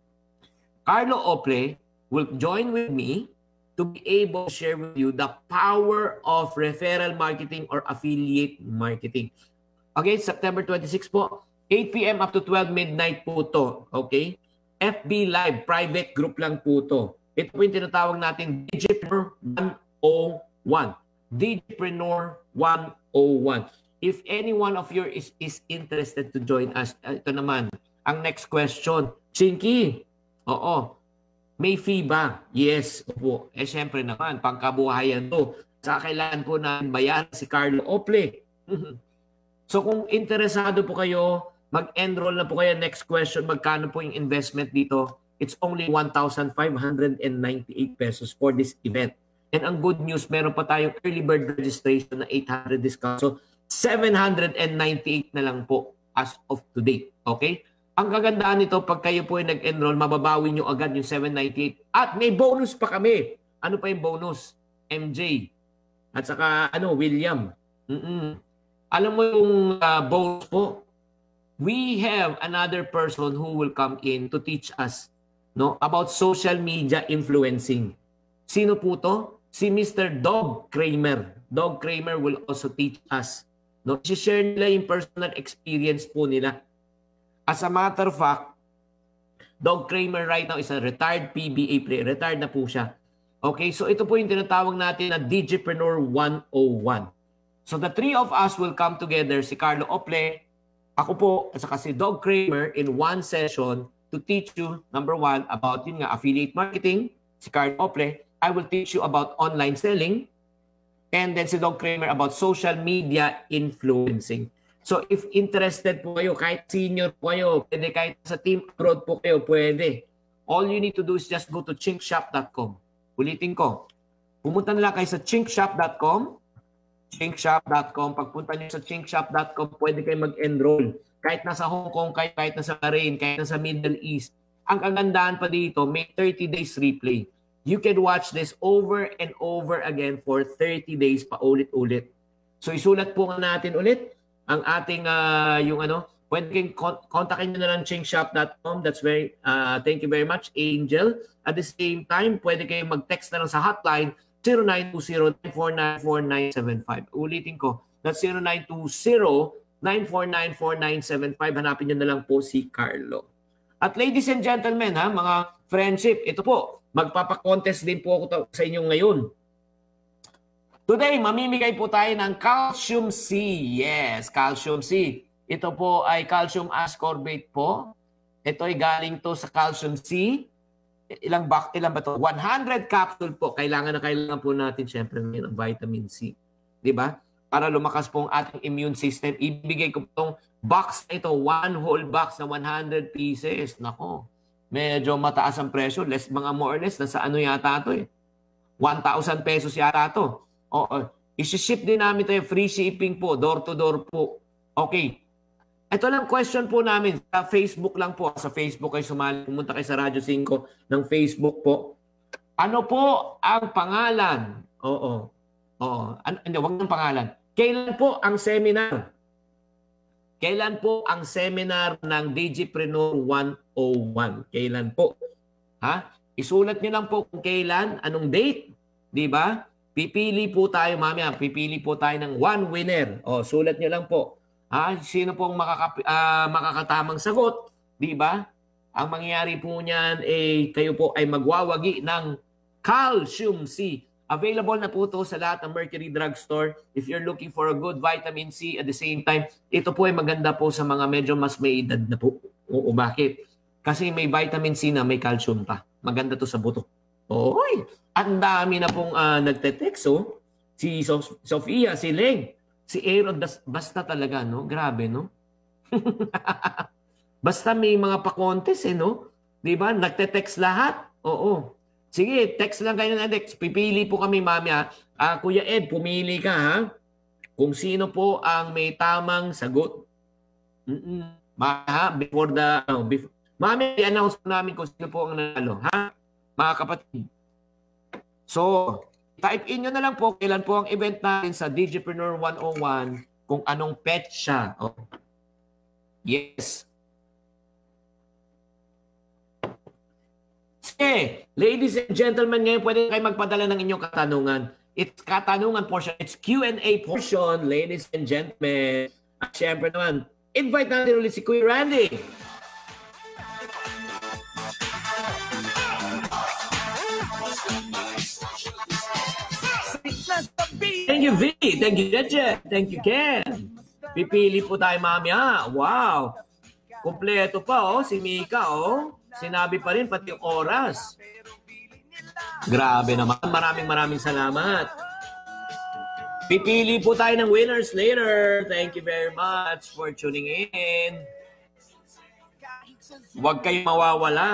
Carlo Ople will join with me to be able to share with you the power of referral marketing or affiliate marketing. Okay, September twenty-sixth po, eight p m up to twelve midnight po to. Okay? F B Live, private group lang po to. Ito po yung tinatawag natin Digipreneur one oh one. Digipreneur one oh one. If any one of you is, is interested to join us, ito naman, ang next question. Chinky, oo, may fee ba? Yes, opo. Eh, syempre naman, pangkabuhayan to. Sa kailangan po na bayaran si Carlo Ople. So kung interesado po kayo, mag-enroll na po kayo. Next question, magkano po yung investment dito? It's only one thousand five hundred ninety-eight pesos for this event. And ang good news, meron pa tayong early bird registration na eight hundred discount. So seven hundred ninety-eight na lang po as of today. Okay? Ang kagandaan nito, pag kayo po ay nag-enroll, mababawi nyo agad yung seven ninety-eight. At may bonus pa kami. Ano pa yung bonus? M J. At saka, ano, William. Mm-mm. Alam mo yung uh, bonus po? We have another person who will come in to teach us no, about social media influencing. Sino po to? Si Mister Dog Kramer. Dog Kramer will also teach us. No? I-share nila yung personal experience po nila. As a matter of fact, Dog Kramer right now is a retired P B A player. Retired na po siya. Okay, so ito po yung tinatawag natin na Digipreneur one oh one. So the three of us will come together, si Carlo Ople, ako po, at saka si Dog Kramer in one session to teach you, number one, about yun nga, affiliate marketing. Si Carlo Ople, I will teach you about online selling. And then si Dog Kramer about social media influencing. So if interested po kayo, kahit senior po kayo, pwede kahit sa team abroad po kayo, pwede. All you need to do is just go to chinkshop dot com. Ulitin ko. Pumunta na lang kayo sa chinkshop dot com. chinkshop dot com. Pagpunta niyo sa chinkshop dot com, pwede kayo mag-enroll. Kahit nasa Hong Kong, kahit, kahit nasa Bahrain, kahit nasa Middle East. Ang kagandahan pa dito, may thirty days replay. You can watch this over and over again for thirty days pa ulit-ulit. So isulat po natin ulit ang ating uh, yung ano, pwede kayong kontakin nyo na lang chinkshop dot com. That's very, uh, thank you very much, Angel. At the same time, pwede kayong mag-text na lang sa hotline zero nine two zero, nine four nine, four nine seven five. Ulitin ko, that's zero nine two zero, nine four nine, four nine seven five. Hanapin nyo na lang po si Carlo. At ladies and gentlemen, ha, mga friendship, ito po, magpapakontest din po ako sa inyo ngayon. Today, mamimigay po tayo ng Calcium C. Yes, Calcium C. Ito po ay calcium ascorbate po. Ito ay galing to sa calcium C. Ilang bak ilang ba to? one hundred capsule po. Kailangan na kailangan po natin syempre ng vitamin C. 'Di ba? Para lumakas po ang ating immune system. Ibigay ko tong box na ito, one whole box na one hundred pieces. Nako. Medyo mataas ang presyo, less mga more or less nasa ano yata to eh. one thousand pesos yata to. Oo. I-ship din namin tayo, free shipping po, door to door po. Okay. Ito lang question po namin sa Facebook lang po. Sa Facebook kayo sumali, pumunta kayo sa Radyo cinco ng Facebook po. Ano po ang pangalan? Oo. Oo. Ano, hindi, wag ng pangalan. Kailan po ang seminar? Kailan po ang seminar ng Digipreneur one oh one? Kailan po? Ha? Isulat niyo lang po kung kailan, anong date, 'di ba? Pipili po tayo, mamaya, pipili po tayo ng one winner. O, sulat niyo lang po. Ha? Sino pong makaka, uh, makakatamang sagot, 'di ba? Ang mangyayari po niyan eh kayo po ay magwawagi ng calcium C. Available na po ito sa lahat ng Mercury Drugstore. If you're looking for a good vitamin C at the same time, ito po ay maganda po sa mga medyo mas may edad na po. Oo, bakit? Kasi may vitamin C na may calcium pa. Maganda to sa buto. Oy, ang dami na pong uh, nagte-text, oh. Si Sof- Sofia, si Leg, si Aaron, basta talaga, no? Grabe, no? Basta may mga pa-contest, eh, no? Diba? Nagte-text lahat. Oo. Sige, text lang kayo na text. Pipili po kami, mamaya. Uh, Kuya Ed, pumili ka, ha? Kung sino po ang may tamang sagot. Mm-mm. Ma, before the... Uh, before, mamaya, i-announce po namin kung sino po ang nanalo, ha? Mga kapatid. So, type in nyo na lang po kailan po ang event natin sa Digipreneur one oh one kung anong petsa. Oh. Yes. Sige, ladies and gentlemen, ngayon pwede kayo magpadala ng inyong katanungan. It's katanungan portion. It's Q and A portion, ladies and gentlemen. At syempre naman, invite natin ulit si Kuya Randy. Thank you, V. Thank you, Jeje. Thank you, Ken. Pipili po tayo, mamaya. Wow. Kompleto pa, oh. Si Mika, oh. Sinabi pa rin, pati yung oras. Grabe naman. Maraming maraming salamat. Pipili po tayo ng winners later. Thank you very much for tuning in. Huwag kayong mawawala.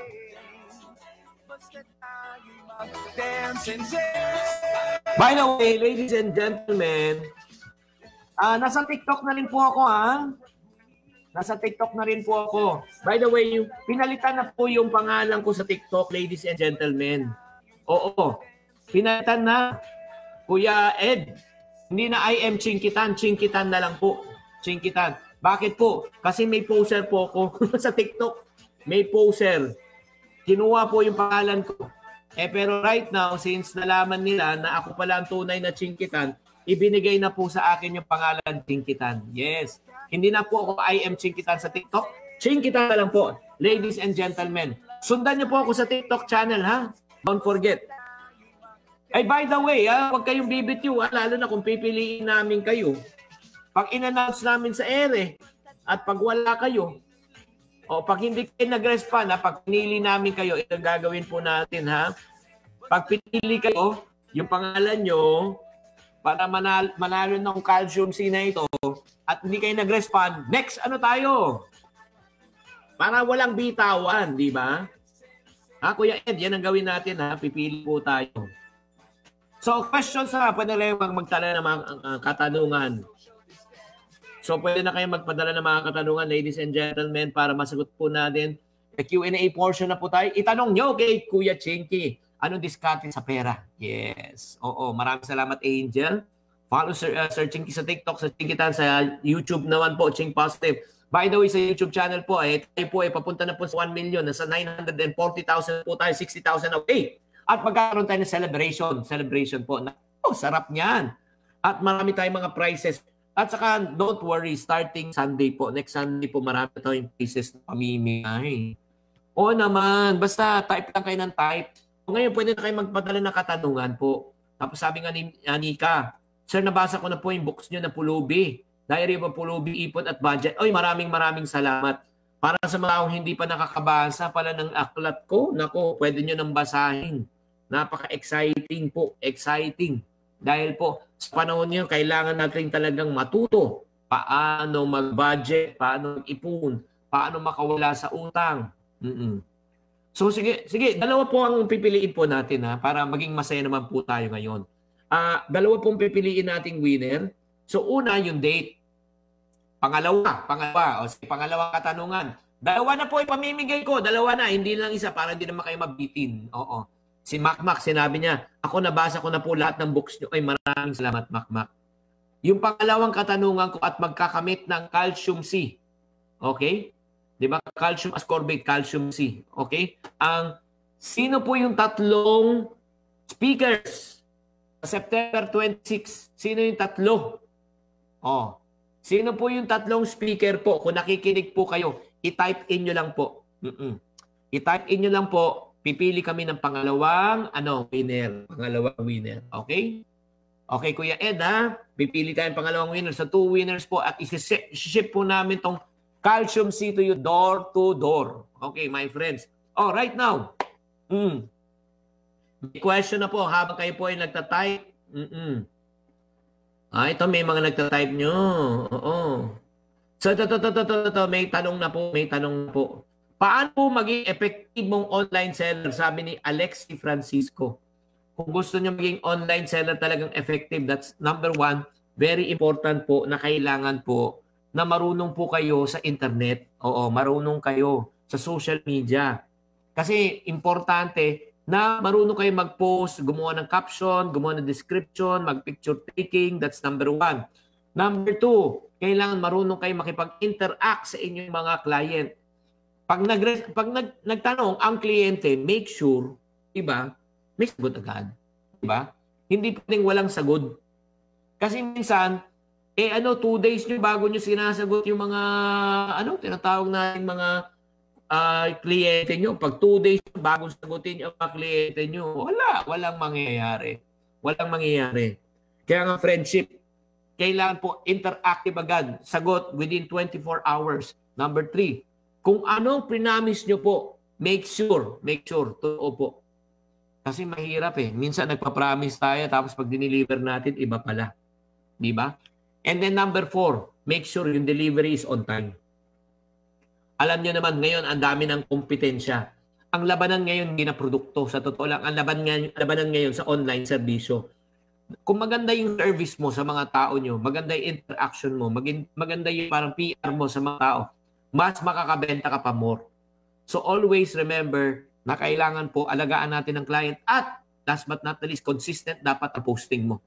By the way, ladies and gentlemen, uh, nasa TikTok na rin po ako, ha? Nasa TikTok na rin po ako. By the way, yung, pinalitan na po yung pangalan ko sa TikTok, ladies and gentlemen. Oo, pinalitan na. Kuya Ed, hindi na I am Chinkitan, Chinkitan na lang po. Chinkitan. Bakit po? Kasi may poster po ako sa TikTok. May poster. Kinuha po yung pangalan ko. Eh pero right now, since nalaman nila na ako pala ang tunay na Chinkitan, ibinigay na po sa akin yung pangalan Chinkitan. Yes. Hindi na po ako I am Chinkitan sa TikTok. Chinkitan na lang po. Ladies and gentlemen, sundan niyo po ako sa TikTok channel, ha? Don't forget. Ay, by the way, ha? Huwag kayong bibitiw, ha? Lalo na kung pipiliin namin kayo. Pag in-announce namin sa ere at pag wala kayo, o pag hindi kayo nag-respond, ha? Pag pinili namin kayo, ito gagawin po natin, ha? Pag pinili kayo, yung pangalan nyo, para manalo, manalo ng calcium C na ito, at hindi kayo nag-respond, next, ano tayo? Para walang bitawan, di ba? Ha, Kuya Ed, yan ang gawin natin, ha? Pipili po tayo. So, questions na, pwede na kayong magtala ng mga uh, katanungan. So, pwede na kayong magpadala ng mga katanungan, ladies and gentlemen, para masagot po natin. The Q and A portion na po tayo. Itanong nyo kay Kuya Chinky, anong diskarte sa pera? Yes. Oo, maraming salamat, Angel. Follow Sir, uh, Sir Chinky sa TikTok, sa Chinkitan, sa YouTube naman po, Chink Positive. By the way, sa YouTube channel po, eh, tayo po ay eh, papunta na po sa one million. Nasa nine hundred forty thousand po tayo, sixty thousand away. At magkakaroon tayo ng celebration. Celebration po. Oh, sarap niyan. At marami tayong mga prizes. At saka, don't worry, starting Sunday po, next Sunday po, marami tayong prizes na pamimigay. Oo naman, basta type lang kayo ng type. Ngayon, pwede na kayo magpadala ng katanungan po. Tapos sabi nga ni Anika, Sir, nabasa ko na po yung books nyo na Pulubi. Diary of a Pulubi, Ipon at Budget. Oy, maraming maraming salamat. Para sa mga taong hindi pa nakakabasa pala ng aklat ko, nako, pwede nyo nang basahin. Napaka-exciting po, exciting. Dahil po, sa panahon nyo, kailangan natin talagang matuto. Paano mag-budget, paano mag-ipon, paano makawala sa utang. Mm-mm. So sige, sige, dalawa po ang pipiliin po natin ha, para maging masaya naman po tayo ngayon. Uh, dalawa pong pipiliin nating winner. So una, yung date. Pangalawa, pangalawa, o sige, pangalawang katanungan. Dalawa na po ipamimigay ko, dalawa na, hindi lang isa para hindi naman kayo mabitin. Oo. Si Macmac, sinabi niya, ako nabasa ko na po lahat ng books niyo. Ay, maraming salamat, Macmac. Yung pangalawang katanungan ko at magkakamit ng calcium C. Okay? Di ba? Calcium ascorbate, calcium C. Okay? Ang, sino po yung tatlong speakers sa September twenty-sixth? Sino yung tatlo? Oh. Sino po yung tatlong speaker po? Kung nakikinig po kayo, i-type in nyo lang po. Mm-mm. I-type in nyo lang po. Pipili kami ng pangalawang ano, winner. Pangalawang winner. Okay? Okay, Kuya Ed, ha? Pipili tayo ng pangalawang winner. Sa two winners po at isi-ship po namin tong Calcium C to you door to door. Okay, my friends. Oh, right now. Mm. May question na po habang kayo po ay nagtatype. Mm-mm. Ah, ito may mga nagtatype nyo. Oo. So, ito, ito, ito, ito, ito, may tanong na po, may tanong na po. Paano po maging effective mong online seller? Sabi ni Alexi Francisco. Kung gusto nyo maging online seller talagang effective, that's number one, very important po na kailangan po na marunong po kayo sa internet. Oo, marunong kayo sa social media. Kasi importante na marunong kayo mag-post, gumawa ng caption, gumawa ng description, mag-picture taking, that's number one. Number two, kailangan marunong kayo makipag-interact sa inyong mga client. Pag, nag pag nag nagtanong ang kliyente, make sure, diba, may sagot agad. Diba? Hindi pwedeng walang sagot. Kasi minsan, eh ano, two days nyo bago nyo sinasagot yung mga, ano, tinatawag natin mga Uh, kliyente nyo, pag two days bago sagutin yung mga kliyente nyo, wala, walang mangyayari. Walang mangyayari. Kaya nga friendship, kailangan po interactive agad. Sagot within twenty-four hours. Number three, kung anong prinamis nyo po, make sure, make sure, totoo po. Kasi mahirap eh. Minsan nagpa-promise tayo, tapos pag dineliver natin, iba pala. Di ba? And then number four, make sure yung delivery is on time. Alam niyo naman, ngayon, ang dami ng kompetensya. Ang labanan ngayon, hindi na produkto. Sa totoo lang, ang laban ngayon, labanan ngayon sa online serbisyo. Kung maganda yung service mo sa mga tao nyo, maganda yung interaction mo, maganda yung parang P R mo sa mga tao, mas makakabenta ka pa more. So always remember na kailangan po alagaan natin ang client at last but not the least, consistent dapat ang posting mo.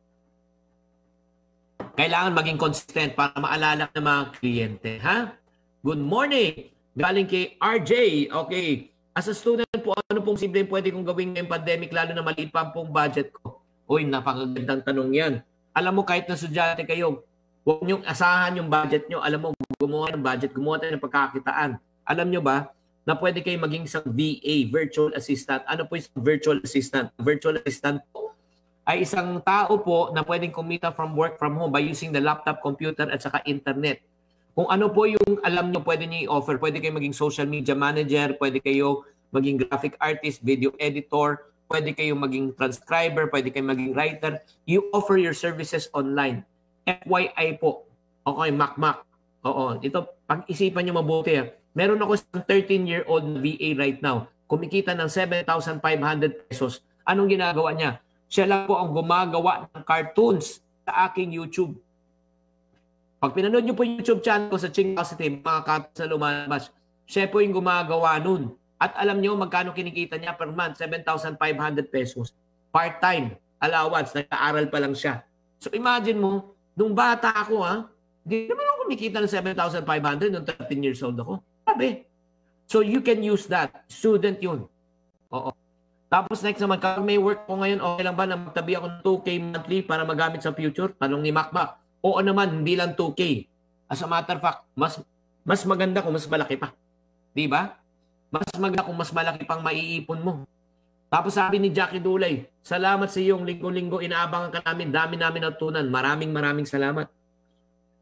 Kailangan maging consistent para maalala ng mga kliyente. Ha? Good morning! Galing kay R J. Okay. As a student po, ano pong simple pwede kong gawin ngayong pandemic lalo na maliit pa pong budget ko? Uy, napakagandang tanong yan. Alam mo, kahit na estudyante kayo, huwag niyong asahan yung budget niyo. Alam mo, gumawa ng budget, gumawa tayo ng pagkakitaan. Alam niyo ba na pwede kayo maging isang V A, Virtual Assistant? Ano po yung Virtual Assistant? Virtual Assistant po ay isang tao po na pwedeng kumita from work from home by using the laptop, computer, at saka internet. Kung ano po yung alam nyo pwede nyo i-offer, pwede kayo maging social media manager, pwede kayo maging graphic artist, video editor, pwede kayo maging transcriber, pwede kayo maging writer. You offer your services online. F Y I po. Okay, Macmac. Oo, ito, pag-isipan nyo mabuti. Meron ako isang thirteen-year-old na V A right now. Kumikita ng seven thousand five hundred pesos. Anong ginagawa niya? Siya lang po ang gumagawa ng cartoons sa aking YouTube. Pag pinanood nyo po yung YouTube channel ko sa Ching Positive, mga cartoons na lumalabas, siya po yung gumagawa nun. At alam nyo magkano kinikita niya per month? seven thousand five hundred pesos. Part-time allowance. Nag-aaral pa lang siya. So imagine mo, nung bata ako ha, hindi naman ako kumikita ng seven thousand five hundred nung thirteen years old ako. Sabi. So you can use that. Student yun. Oo. Tapos next naman, kapag may work ko ngayon, okay lang ba na magtabi ako ng two K monthly para magamit sa future? Tanong ni Macmac. Oo naman, hindi lang two K. As a matter of fact, mas, mas maganda kung mas malaki pa. Di ba? Mas maganda kung mas malaki pang maiipon mo. Tapos sabi ni Jackie Dulay, salamat sa iyong linggo-linggo, inaabangan ka namin, dami namin natutunan. Maraming maraming salamat.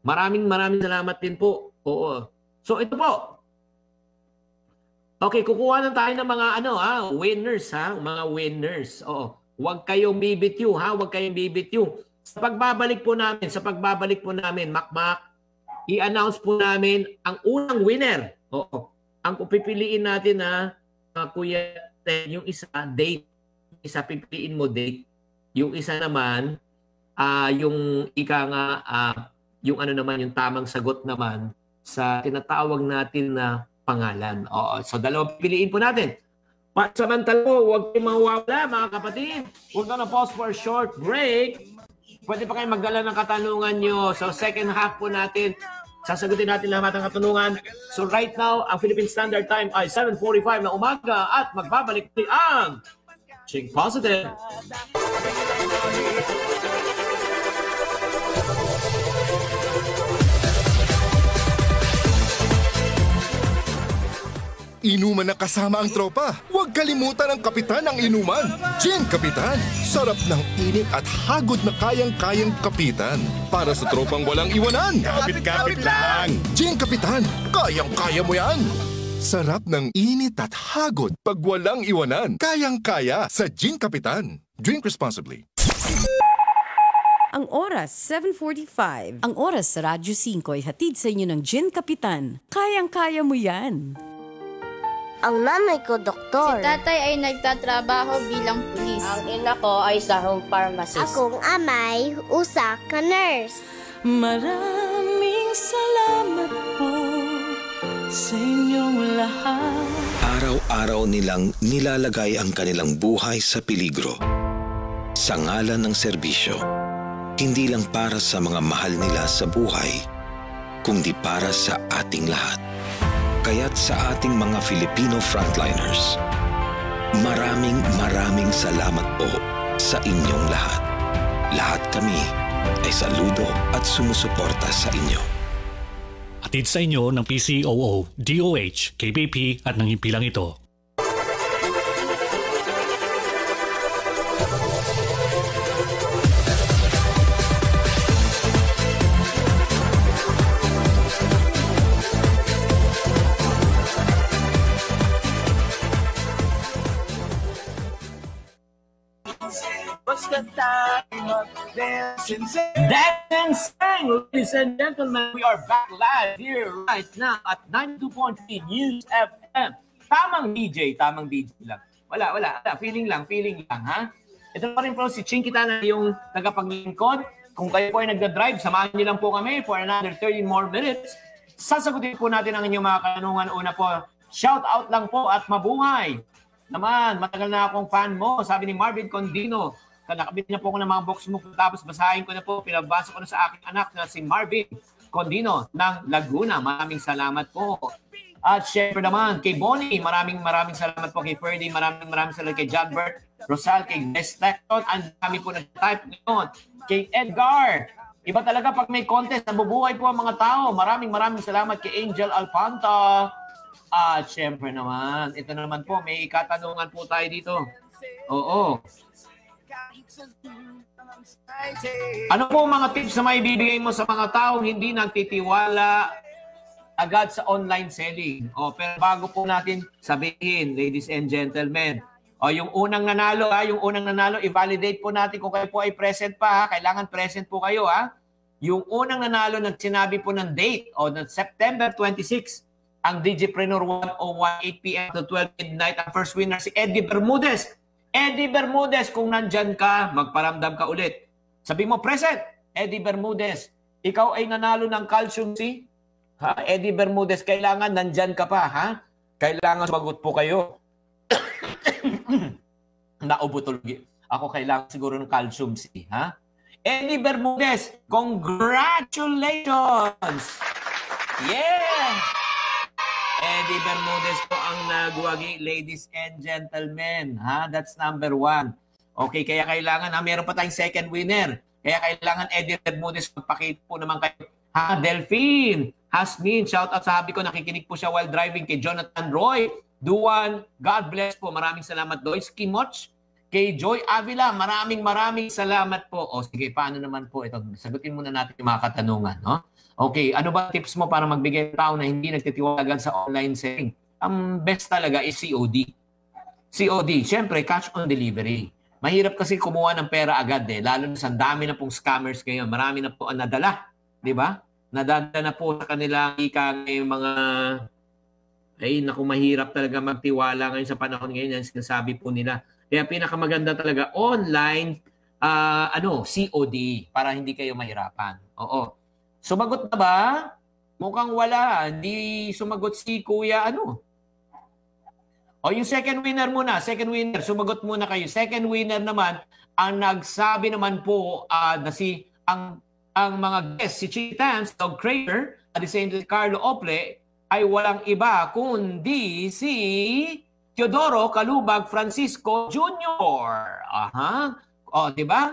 Maraming maraming salamat din po. Oo. So ito po. Okay, kukuha na tayo ng mga ano ha, winners ha, mga winners. Oo. Huwag kayong bibitiw ha, huwag kayong bibitiw. Sa pagbabalik po namin, sa pagbabalik po namin, Makmak, i-announce po namin ang unang winner. Oo. Ang pipiliin natin na uh, Kuya Ted, yung isa date, isa pipiliin mo date. Yung isa naman uh, yung ika nga uh, yung ano naman, yung tamang sagot naman sa tinatawag natin na pangalan. Oo. So, dalawa piliin po natin. Samantala po, huwag kayong mawawala, mga kapatid. We're gonna pause for a short break. Pwede pa kayo magdala ng katanungan nyo. So, second half po natin, sasagutin natin lahat ng katanungan. So, right now, ang Philippine Standard Time ay seven forty-five na umaga at magbabalik din ang Ching Positive. Inuman na kasama ang tropa. Huwag kalimutan ang kapitan ng inuman. Gin Kapitan. Sarap ng init at hagod na kayang-kayang kapitan. Para sa tropang walang iwanan. Kapit-kapit lang. Gin Kapitan. Kayang-kaya mo yan. Sarap ng init at hagod pag walang iwanan. Kayang-kaya sa Gin Kapitan. Drink responsibly. Ang oras, seven forty-five. Ang oras sa Radyo five ay hatid sa inyo ng Gin Kapitan. Kayang-kaya mo yan. Ang nanay ko, doktor. Si tatay ay nagtatrabaho bilang pulis. Ang ina ko ay isang pharmacist. Akong amay, usa ka nurse. Maraming salamat po sa inyong lahat. Araw-araw nilang nilalagay ang kanilang buhay sa peligro. Sa ngalan ng serbisyo, hindi lang para sa mga mahal nila sa buhay, kundi para sa ating lahat. Kaya't sa ating mga Filipino frontliners, maraming maraming salamat po sa inyong lahat. Lahat kami ay saludo at sumusuporta sa inyo. Hatid sa inyo ng P C O O, D O H, K B P at ng himpilang ito. What's the time of dance and sing? Dance and sing, ladies and gentlemen. We are back live here right now at ninety-two point three News F M. Tamang D J, tamang D J lang. Wala, wala. Feeling lang, feeling lang, ha? Ito pa rin po si Ching Kitana, yung tagapaglingkod. Kung kayo po ay nagda-drive, samahan niyo lang po kami for another thirty more minutes. Sasagutin po natin ang inyong mga katanungan. Una po, shout out lang po at mabuhay. Naman, matagal na akong fan mo, sabi ni Marvin Condino. Nakabit na po ako ng mga box mo, tapos basahin ko na po, pinabasa ko na sa aking anak na si Marvin Condino ng Laguna. Maraming salamat po. At syempre naman, kay Bonnie, maraming maraming salamat po. Kay Ferdy, maraming maraming salamat. Kay John Bert, Rosal, kay Destekton, ang dami po nag-type ngayon. Kay Edgar, iba talaga pag may contest, nabubuhay po ang mga tao. Maraming maraming salamat kay Angel Alpanta. At syempre naman, ito naman po, may katanungan po tayo dito. Oo. Ano po mga tips na may bibigay mo sa mga taong hindi nagtitiwala agad sa online selling? O, pero bago po natin sabihin, ladies and gentlemen, o yung unang nanalo, ha, yung unang nanalo, i-validate po natin kung kayo po ay present pa. Ha? Kailangan present po kayo. Ha? Yung unang nanalo, nagsinabi po ng date, o ng September twenty-sixth, ang Digipreneur one oh one, eight p m to twelve midnight. Ang first winner si Eddie Bermudez. Eddie Bermudez, kung nandyan ka, magparamdam ka ulit. Sabi mo, present, Eddie Bermudez, ikaw ay nanalo ng Calcium C. Ha? Eddie Bermudez, kailangan nandyan ka pa. Ha? Kailangan sumagot po kayo. Naubo tuloy. Ako kailangan siguro ng Calcium C. Ha? Eddie Bermudez, congratulations! Yeah! Eddie Bermudez po ang nagwagi, ladies and gentlemen. Ha? That's number one. Okay, kaya kailangan, ha, meron pa tayong second winner. Kaya kailangan Eddie Bermudez, magpakita po naman kayo. Ha, Delphine, Hasmin, shout out sa habi ko, nakikinig po siya while driving. Kay Jonathan Roy, Duan, God bless po. Maraming salamat, Dois Kimoch. Kay Joy Avila, maraming maraming salamat po. O sige, paano naman po ito? Sagutin muna natin yung mga katanungan, no? Okay, ano ba tips mo para magbigay ng tao na hindi nagtitiwala sa online selling? Ang best talaga is C O D. C O D, syempre, cash on delivery. Mahirap kasi kumuha ng pera agad eh. Lalo na sa dami na pong scammers ngayon. Marami na po ang nadala. Di ba? Nadala na po sa kanilang ika ngayong mga... Ay, naku, mahirap talaga magtiwala ngayon sa panahon ngayon. Yan sinasabi po nila. Kaya pinakamaganda talaga, online, uh, ano, C O D, para hindi kayo mahirapan. Oo. Sumagot na ba? Mukhang wala. Hindi sumagot si Kuya, ano? O yung second winner muna, second winner, sumagot muna kayo. Second winner naman, ang nagsabi naman po uh, na si, ang, ang mga guests, si Chitans, Dog Crater, at the same time, Carlo Ople, ay walang iba kundi si Teodoro Calubag Francisco Junior Aha. O, di ba?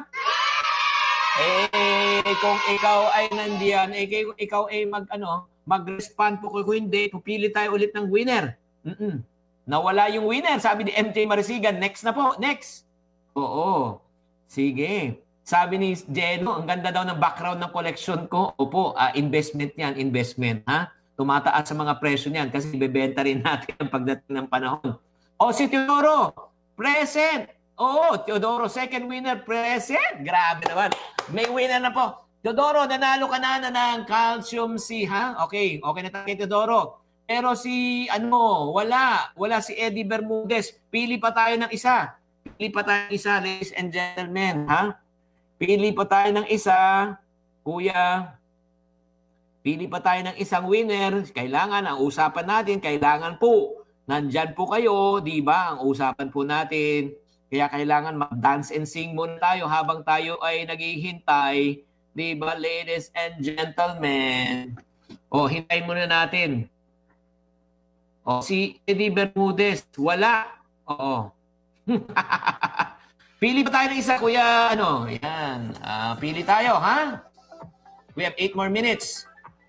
Eh, kung ikaw ay nandiyan, eh, ikaw ay mag, ano, mag-respond po. Kung hindi, pupili tayo ulit ng winner. Mm-mm. Nawala yung winner. Sabi ni M J Marisigan, next na po, next. Oo. Sige. Sabi ni Jeno, ang ganda daw ng background ng collection ko. Opo, uh, investment yan, investment. Ha? Tumataas sa mga presyo niyan kasi ibebenta rin natin ang pagdating ng panahon. O, si Teodoro, present. Oo, Teodoro, second winner, present. Grabe naman. May winner na po. Teodoro, nanalo ka na na ng Calcium C, ha? Okay, okay na tayo kay Teodoro. Pero si, ano, wala. Wala si Eddie Bermudez. Pili pa tayo ng isa. Pili pa tayo ng isa, ladies and gentlemen. Ha? Pili pa tayo ng isa, kuya. Pili pa tayo ng isang winner. Kailangan, ang usapan natin, kailangan po, nandyan po kayo, di ba? Ang usapan po natin. Kaya kailangan mag-dance and sing muna tayo habang tayo ay naghihintay. Di ba, ladies and gentlemen? O, hintayin muna natin. O, si Eddie Bermudez, wala. Oo. Pili pa tayo ng isa, kuya. Ano? Yan. Uh, pili tayo, ha? We have eight more minutes.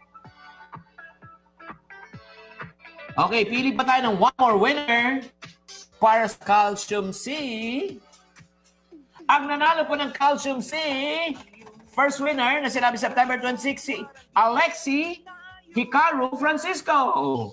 Okay, pili pa tayo ng one more winner para sa Calcium C. Ang nanalo po ng Calcium C, first winner na sinabi September twenty-sixth, si Alexi Hikaru Francisco.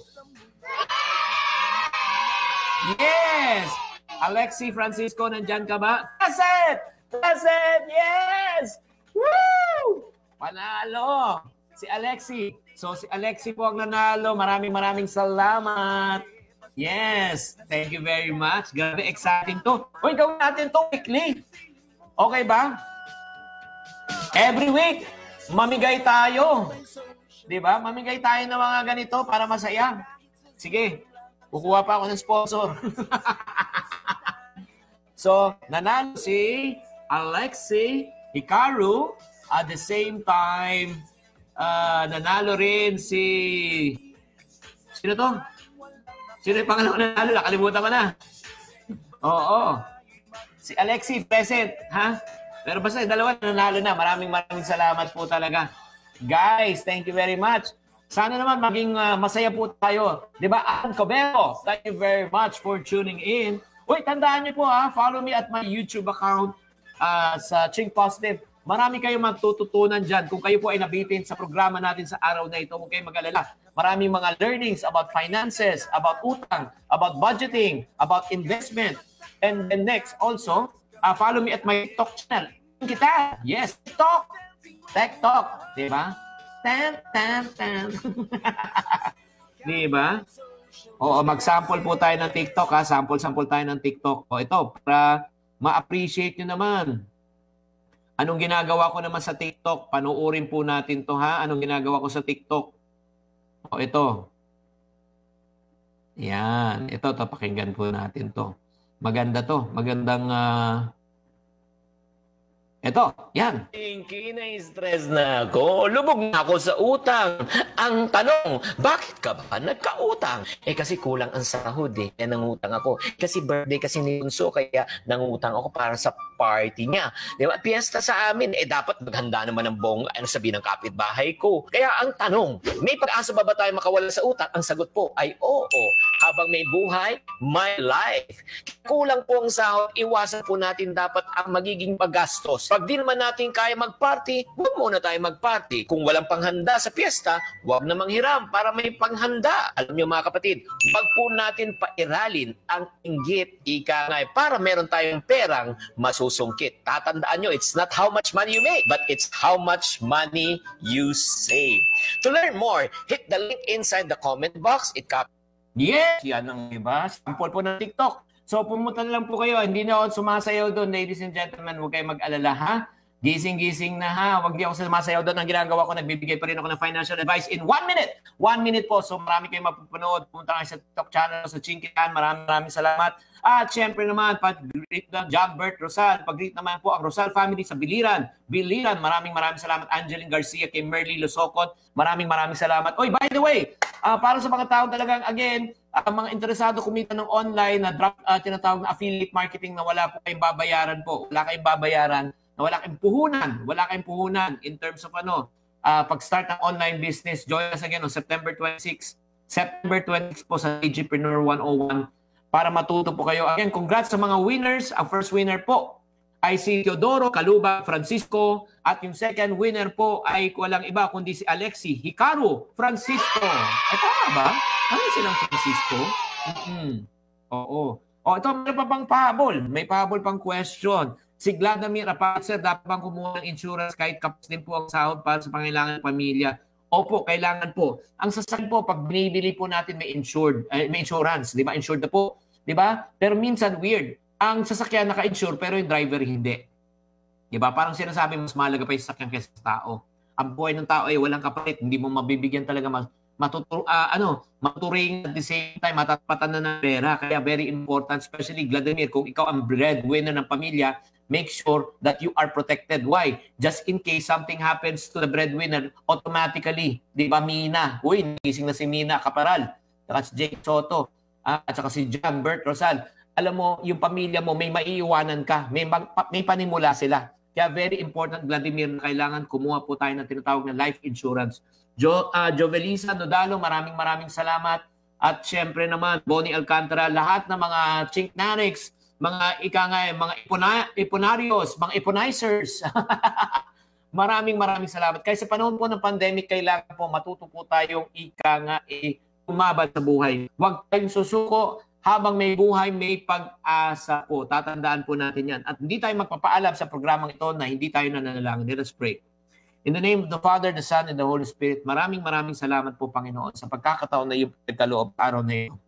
Yes! Alexi Francisco, nandyan ka ba? Present! Present! Yes! Woo! Panalo! Si Alexi. So, si Alexi po ang nanalo. Maraming maraming salamat. Yes! Thank you very much. Grabe, exciting to. Uy, gawin natin to weekly. Okay ba? Every week, mamigay tayo. Diba? Mamigay tayo ng mga ganito para masaya. Sige. Kukuha pa ako ng sponsor. So, nanalo si Alexi Hikaru. At the same time, uh, nanalo rin si... Sino to? Sino yung pangalan ko nanalo? Nakalimutan ko na. Oo. Si Alexi, present. Ha? Pero basta yung dalawa nanalo na. Maraming maraming salamat po talaga. Guys, thank you very much. Sana naman maging uh, masaya po tayo. Di ba? Ann Cobero, thank you very much for tuning in. Uy, tandaan niyo po ha, follow me at my YouTube account uh, sa Ching Positive. Marami kayong matututunan dyan. Kung kayo po ay nabitin sa programa natin sa araw na ito, huwag kayong mag-alala. Maraming mga learnings about finances, about utang, about budgeting, about investment. And then next, also, uh, follow me at my TikTok channel. Kita, yes, TikTok. TikTok, di ba? Tan, tan, tan. Di ba? Oo, mag-sample po tayo ng TikTok, ha? Sample-sample tayo ng TikTok. O ito, para ma-appreciate nyo naman. Anong ginagawa ko naman sa TikTok? Panuorin po natin to, ha? Anong ginagawa ko sa TikTok? O ito. Yan. Ito, to, pakinggan po natin to. Maganda to. Magandang... Uh, Ito, yan. Kina-stress na ako. Lubog na ako sa utang. Ang tanong, bakit ka ba nagka-utang? Eh kasi kulang ang sahod eh. Kaya nangutang ako. Kasi birthday kasi ni Bunso, kaya nangutang ako para sa party niya. Di ba? Piyesta sa amin. Eh dapat maghanda naman ng bongga. Ano sabihin ng kapitbahay ko? Kaya ang tanong, may pag-asa ba ba tayo makawala sa utang? Ang sagot po ay oo. Habang may buhay, my life. Kulang po ang sahod, iwasan po natin dapat ang magiging paggastos. Pag di naman natin kaya mag-party, huwag muna tayo mag-party. Kung walang panghanda sa piyesta, huwag na manghiram para may panghanda. Alam nyo mga kapatid, huwag po natin pairalin ang inggit, ika nga, para meron tayong perang masusungkit. Tatandaan nyo, it's not how much money you make, but it's how much money you save. To learn more, hit the link inside the comment box. It copy. Yes! Yan ang iba. Sample po ng TikTok. So pumunta na lang po kayo. Hindi na ako sumasayaw doon, ladies and gentlemen. Huwag kayong mag-alala, ha? Gising-gising na, ha? Huwag di ako sumasayaw doon. Ang ginagawa ko, nagbibigay pa rin ako ng financial advice in one minute. One minute po. So marami kayong mapupanood. Pumunta kayo sa TikTok channel, sa Chinkitan. Maraming maraming salamat. At syempre naman, pag-greet ng John Bert Rosal. Pag-greet naman po ang Rosal family sa Biliran. Biliran, maraming maraming salamat. Angeline Garcia, kay Merly Losocon. Maraming maraming salamat. Oy, by the way, uh, para sa mga tao talagang, again, ang uh, mga interesado kumita ng online na drop, uh, tinatawag na affiliate marketing na wala po kayong babayaran po. Wala kayong babayaran, na wala kayong puhunan. Wala kayong puhunan in terms of ano, uh, pag-start ng online business. Join us again on September twenty-sixth. September twenty-sixth po sa Digipreneur one oh one para matuto po kayo. Again, congrats sa mga winners. Ang first winner po ay si Teodoro Caluba Francisco at yung second winner po ay walang iba kundi si Alexi Hikaru Francisco. Ay, tama ba? Ano silang Francisco? Mm-hmm. Oo. O, ito, may pa pang pahabol. May pahabol pang question. Si Vladimir Apat, sir, dapat bang kumuha ng insurance kahit kapos din po ang sahod para sa pangailangan ng pamilya? Opo, kailangan po. Ang sasakyan po, pag binibili po natin may insured, eh, may insurance, di ba? Insured na po, di ba? Pero minsan, weird. Ang sasakyan naka-insure, pero yung driver hindi. Di ba? Parang sinasabi, mas mahalaga pa yung sasakyan kaysa sa tao. Ang buhay ng tao ay walang kapalit. Hindi mo mabibigyan talaga mas Matutur uh, ano, maturing at the same time matatapatan na ng pera. Kaya very important, especially Vladimir, kung ikaw ang breadwinner ng pamilya, make sure that you are protected. Why? Just in case something happens to the breadwinner, automatically, di ba, Mina? Uy, nagising na si Mina Caparal, at si Jake Soto, uh, at saka si John Bert Rosal. Alam mo, yung pamilya mo, may maiiwanan ka, may, mag, may panimula sila. Kaya very important, Vladimir, na kailangan kumuha po tayo ng tinatawag na life insurance. Jo, uh, Jovelisa Nodalo, maraming maraming salamat. At syempre naman, Bonnie Alcantara, lahat ng mga chinknarics, mga ikangay, mga ipona, iponarios, mga iponizers. maraming maraming salamat. Kaya sa panahon po ng pandemic, kailangan po matuto po tayong ikanga e umaban sa buhay. Huwag tayong susuko. Habang may buhay, may pag-asa po. Tatandaan po natin yan. At hindi tayo magpapaalam sa programang ito na hindi tayo nananalangin. Let us pray. In the name of the Father, the Son, and the Holy Spirit, maraming maraming salamat po, Panginoon, sa pagkakataon na iyong pagkaloob araw na ito.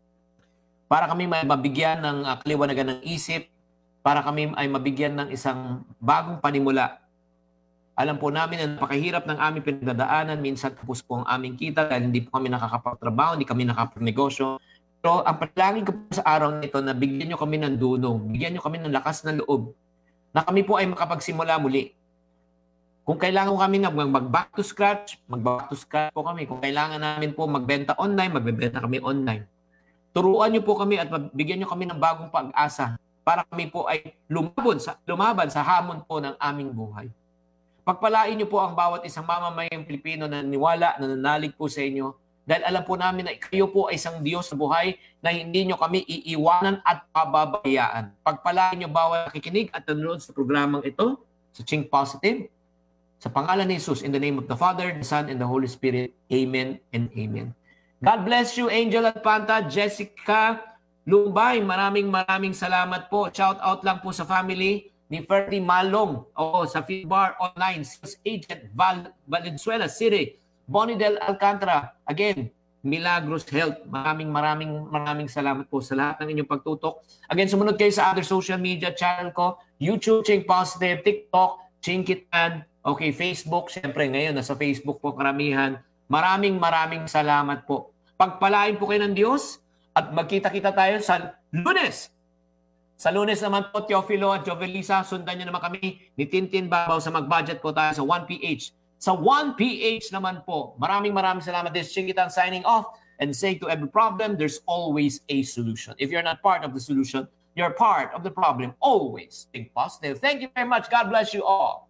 Para kami may mabigyan ng uh, kaliwanagan ng isip, para kami ay mabigyan ng isang bagong panimula. Alam po namin na napakahirap ng aming pinagdadaanan. Minsan kapos po ang aming kita dahil hindi po kami nakakapagtrabaho, hindi kami nakapag-negosyo. Pero ang palaging ko po sa araw na ito na bigyan nyo kami ng dunong, bigyan nyo kami ng lakas ng loob, na kami po ay makapagsimula muli. Kung kailangan ko kami na mag-back to scratch, mag-back to scratch po kami. Kung kailangan namin po magbenta online, magbebenta kami online. Turuan nyo po kami at bigyan nyo kami ng bagong pag-asa para kami po ay lumaban sa, lumaban sa hamon po ng aming buhay. Pagpalain nyo po ang bawat isang mamamayang Pilipino na naniwala, na nanalig po sa inyo. Dahil alam po namin na kayo po ay isang Diyos sa buhay na hindi nyo kami iiwanan at pababayaan. Pagpalain nyo bawat nakikinig at nanonood sa programang ito, sa Chink Positive. Sa pangalan ni Jesus, in the name of the Father, the Son, and the Holy Spirit. Amen and amen. God bless you, Angel at Panta, Jessica Lumbay. Maraming maraming salamat po. Shout out lang po sa family ni Ferdy Malong. Oo, sa Feedbar Online, Sales Agent, Val Valenzuela City. Bonnie Del Alcantara. Again, Milagros Health. Maraming maraming maraming salamat po sa lahat ng inyong pagtutok. Again, sumunod kayo sa other social media channel ko. YouTube, Chink Positive, TikTok, Chinkitan. Okay, Facebook, siyempre ngayon nasa Facebook po karamihan. Maraming maraming salamat po. Pagpalain po kayo ng Diyos at magkita-kita tayo sa Lunes. Sa Lunes naman po, Teofilo at Jovelisa, sundan nyo naman kami ni Tintin Babaw sa mag-budget po tayo sa one P H. Sa one P H naman po, maraming maraming salamat. This is Chinkitan signing off and saying to every problem, there's always a solution. If you're not part of the solution, you're part of the problem. Always think positive. Thank you very much. God bless you all.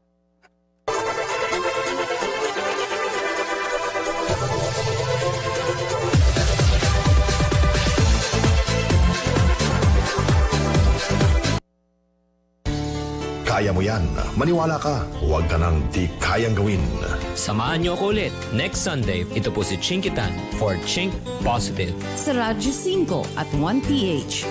Kaya mo yan. Maniwala ka. Huwag ka nang di kayang gawin. Samahan niyo ako ulit next Sunday. Ito po si Chinkitan for Chink Positive. Sa Radyo five at one P H.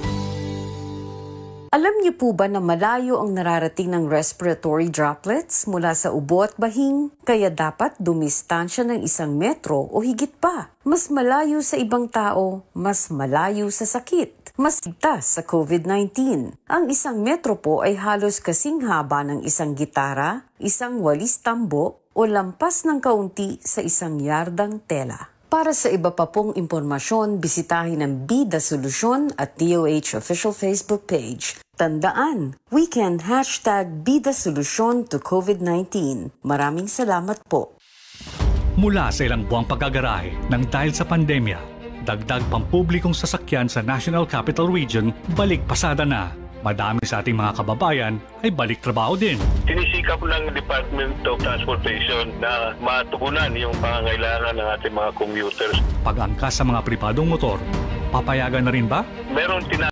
Alam niyo po ba na malayo ang nararating ng respiratory droplets mula sa ubo at bahing? Kaya dapat dumistansya ng isang metro o higit pa. Mas malayo sa ibang tao, mas malayo sa sakit. Mas ligtas sa COVID nineteen. Ang isang metro po ay halos kasing haba ng isang gitara, isang walis tambo o lampas ng kaunti sa isang yardang tela. Para sa iba pa pong impormasyon, bisitahin ang Bida Solusyon at D O H official Facebook page. Tandaan, we can hashtag Bida Solusyon to COVID nineteen. Maraming salamat po. Mula sa ilang buwang pagkagarahe ng dahil sa pandemya, dagdag pampublikong sasakyan sa National Capital Region, balik pasada na. Madami sa ating mga kababayan ay balik trabaho din. Sinisikap ng Department of Transportation na matugunan yung pangangailangan ng ating mga commuters. Pag-angkas sa mga pribadong motor, papayagan na rin ba? Meron tina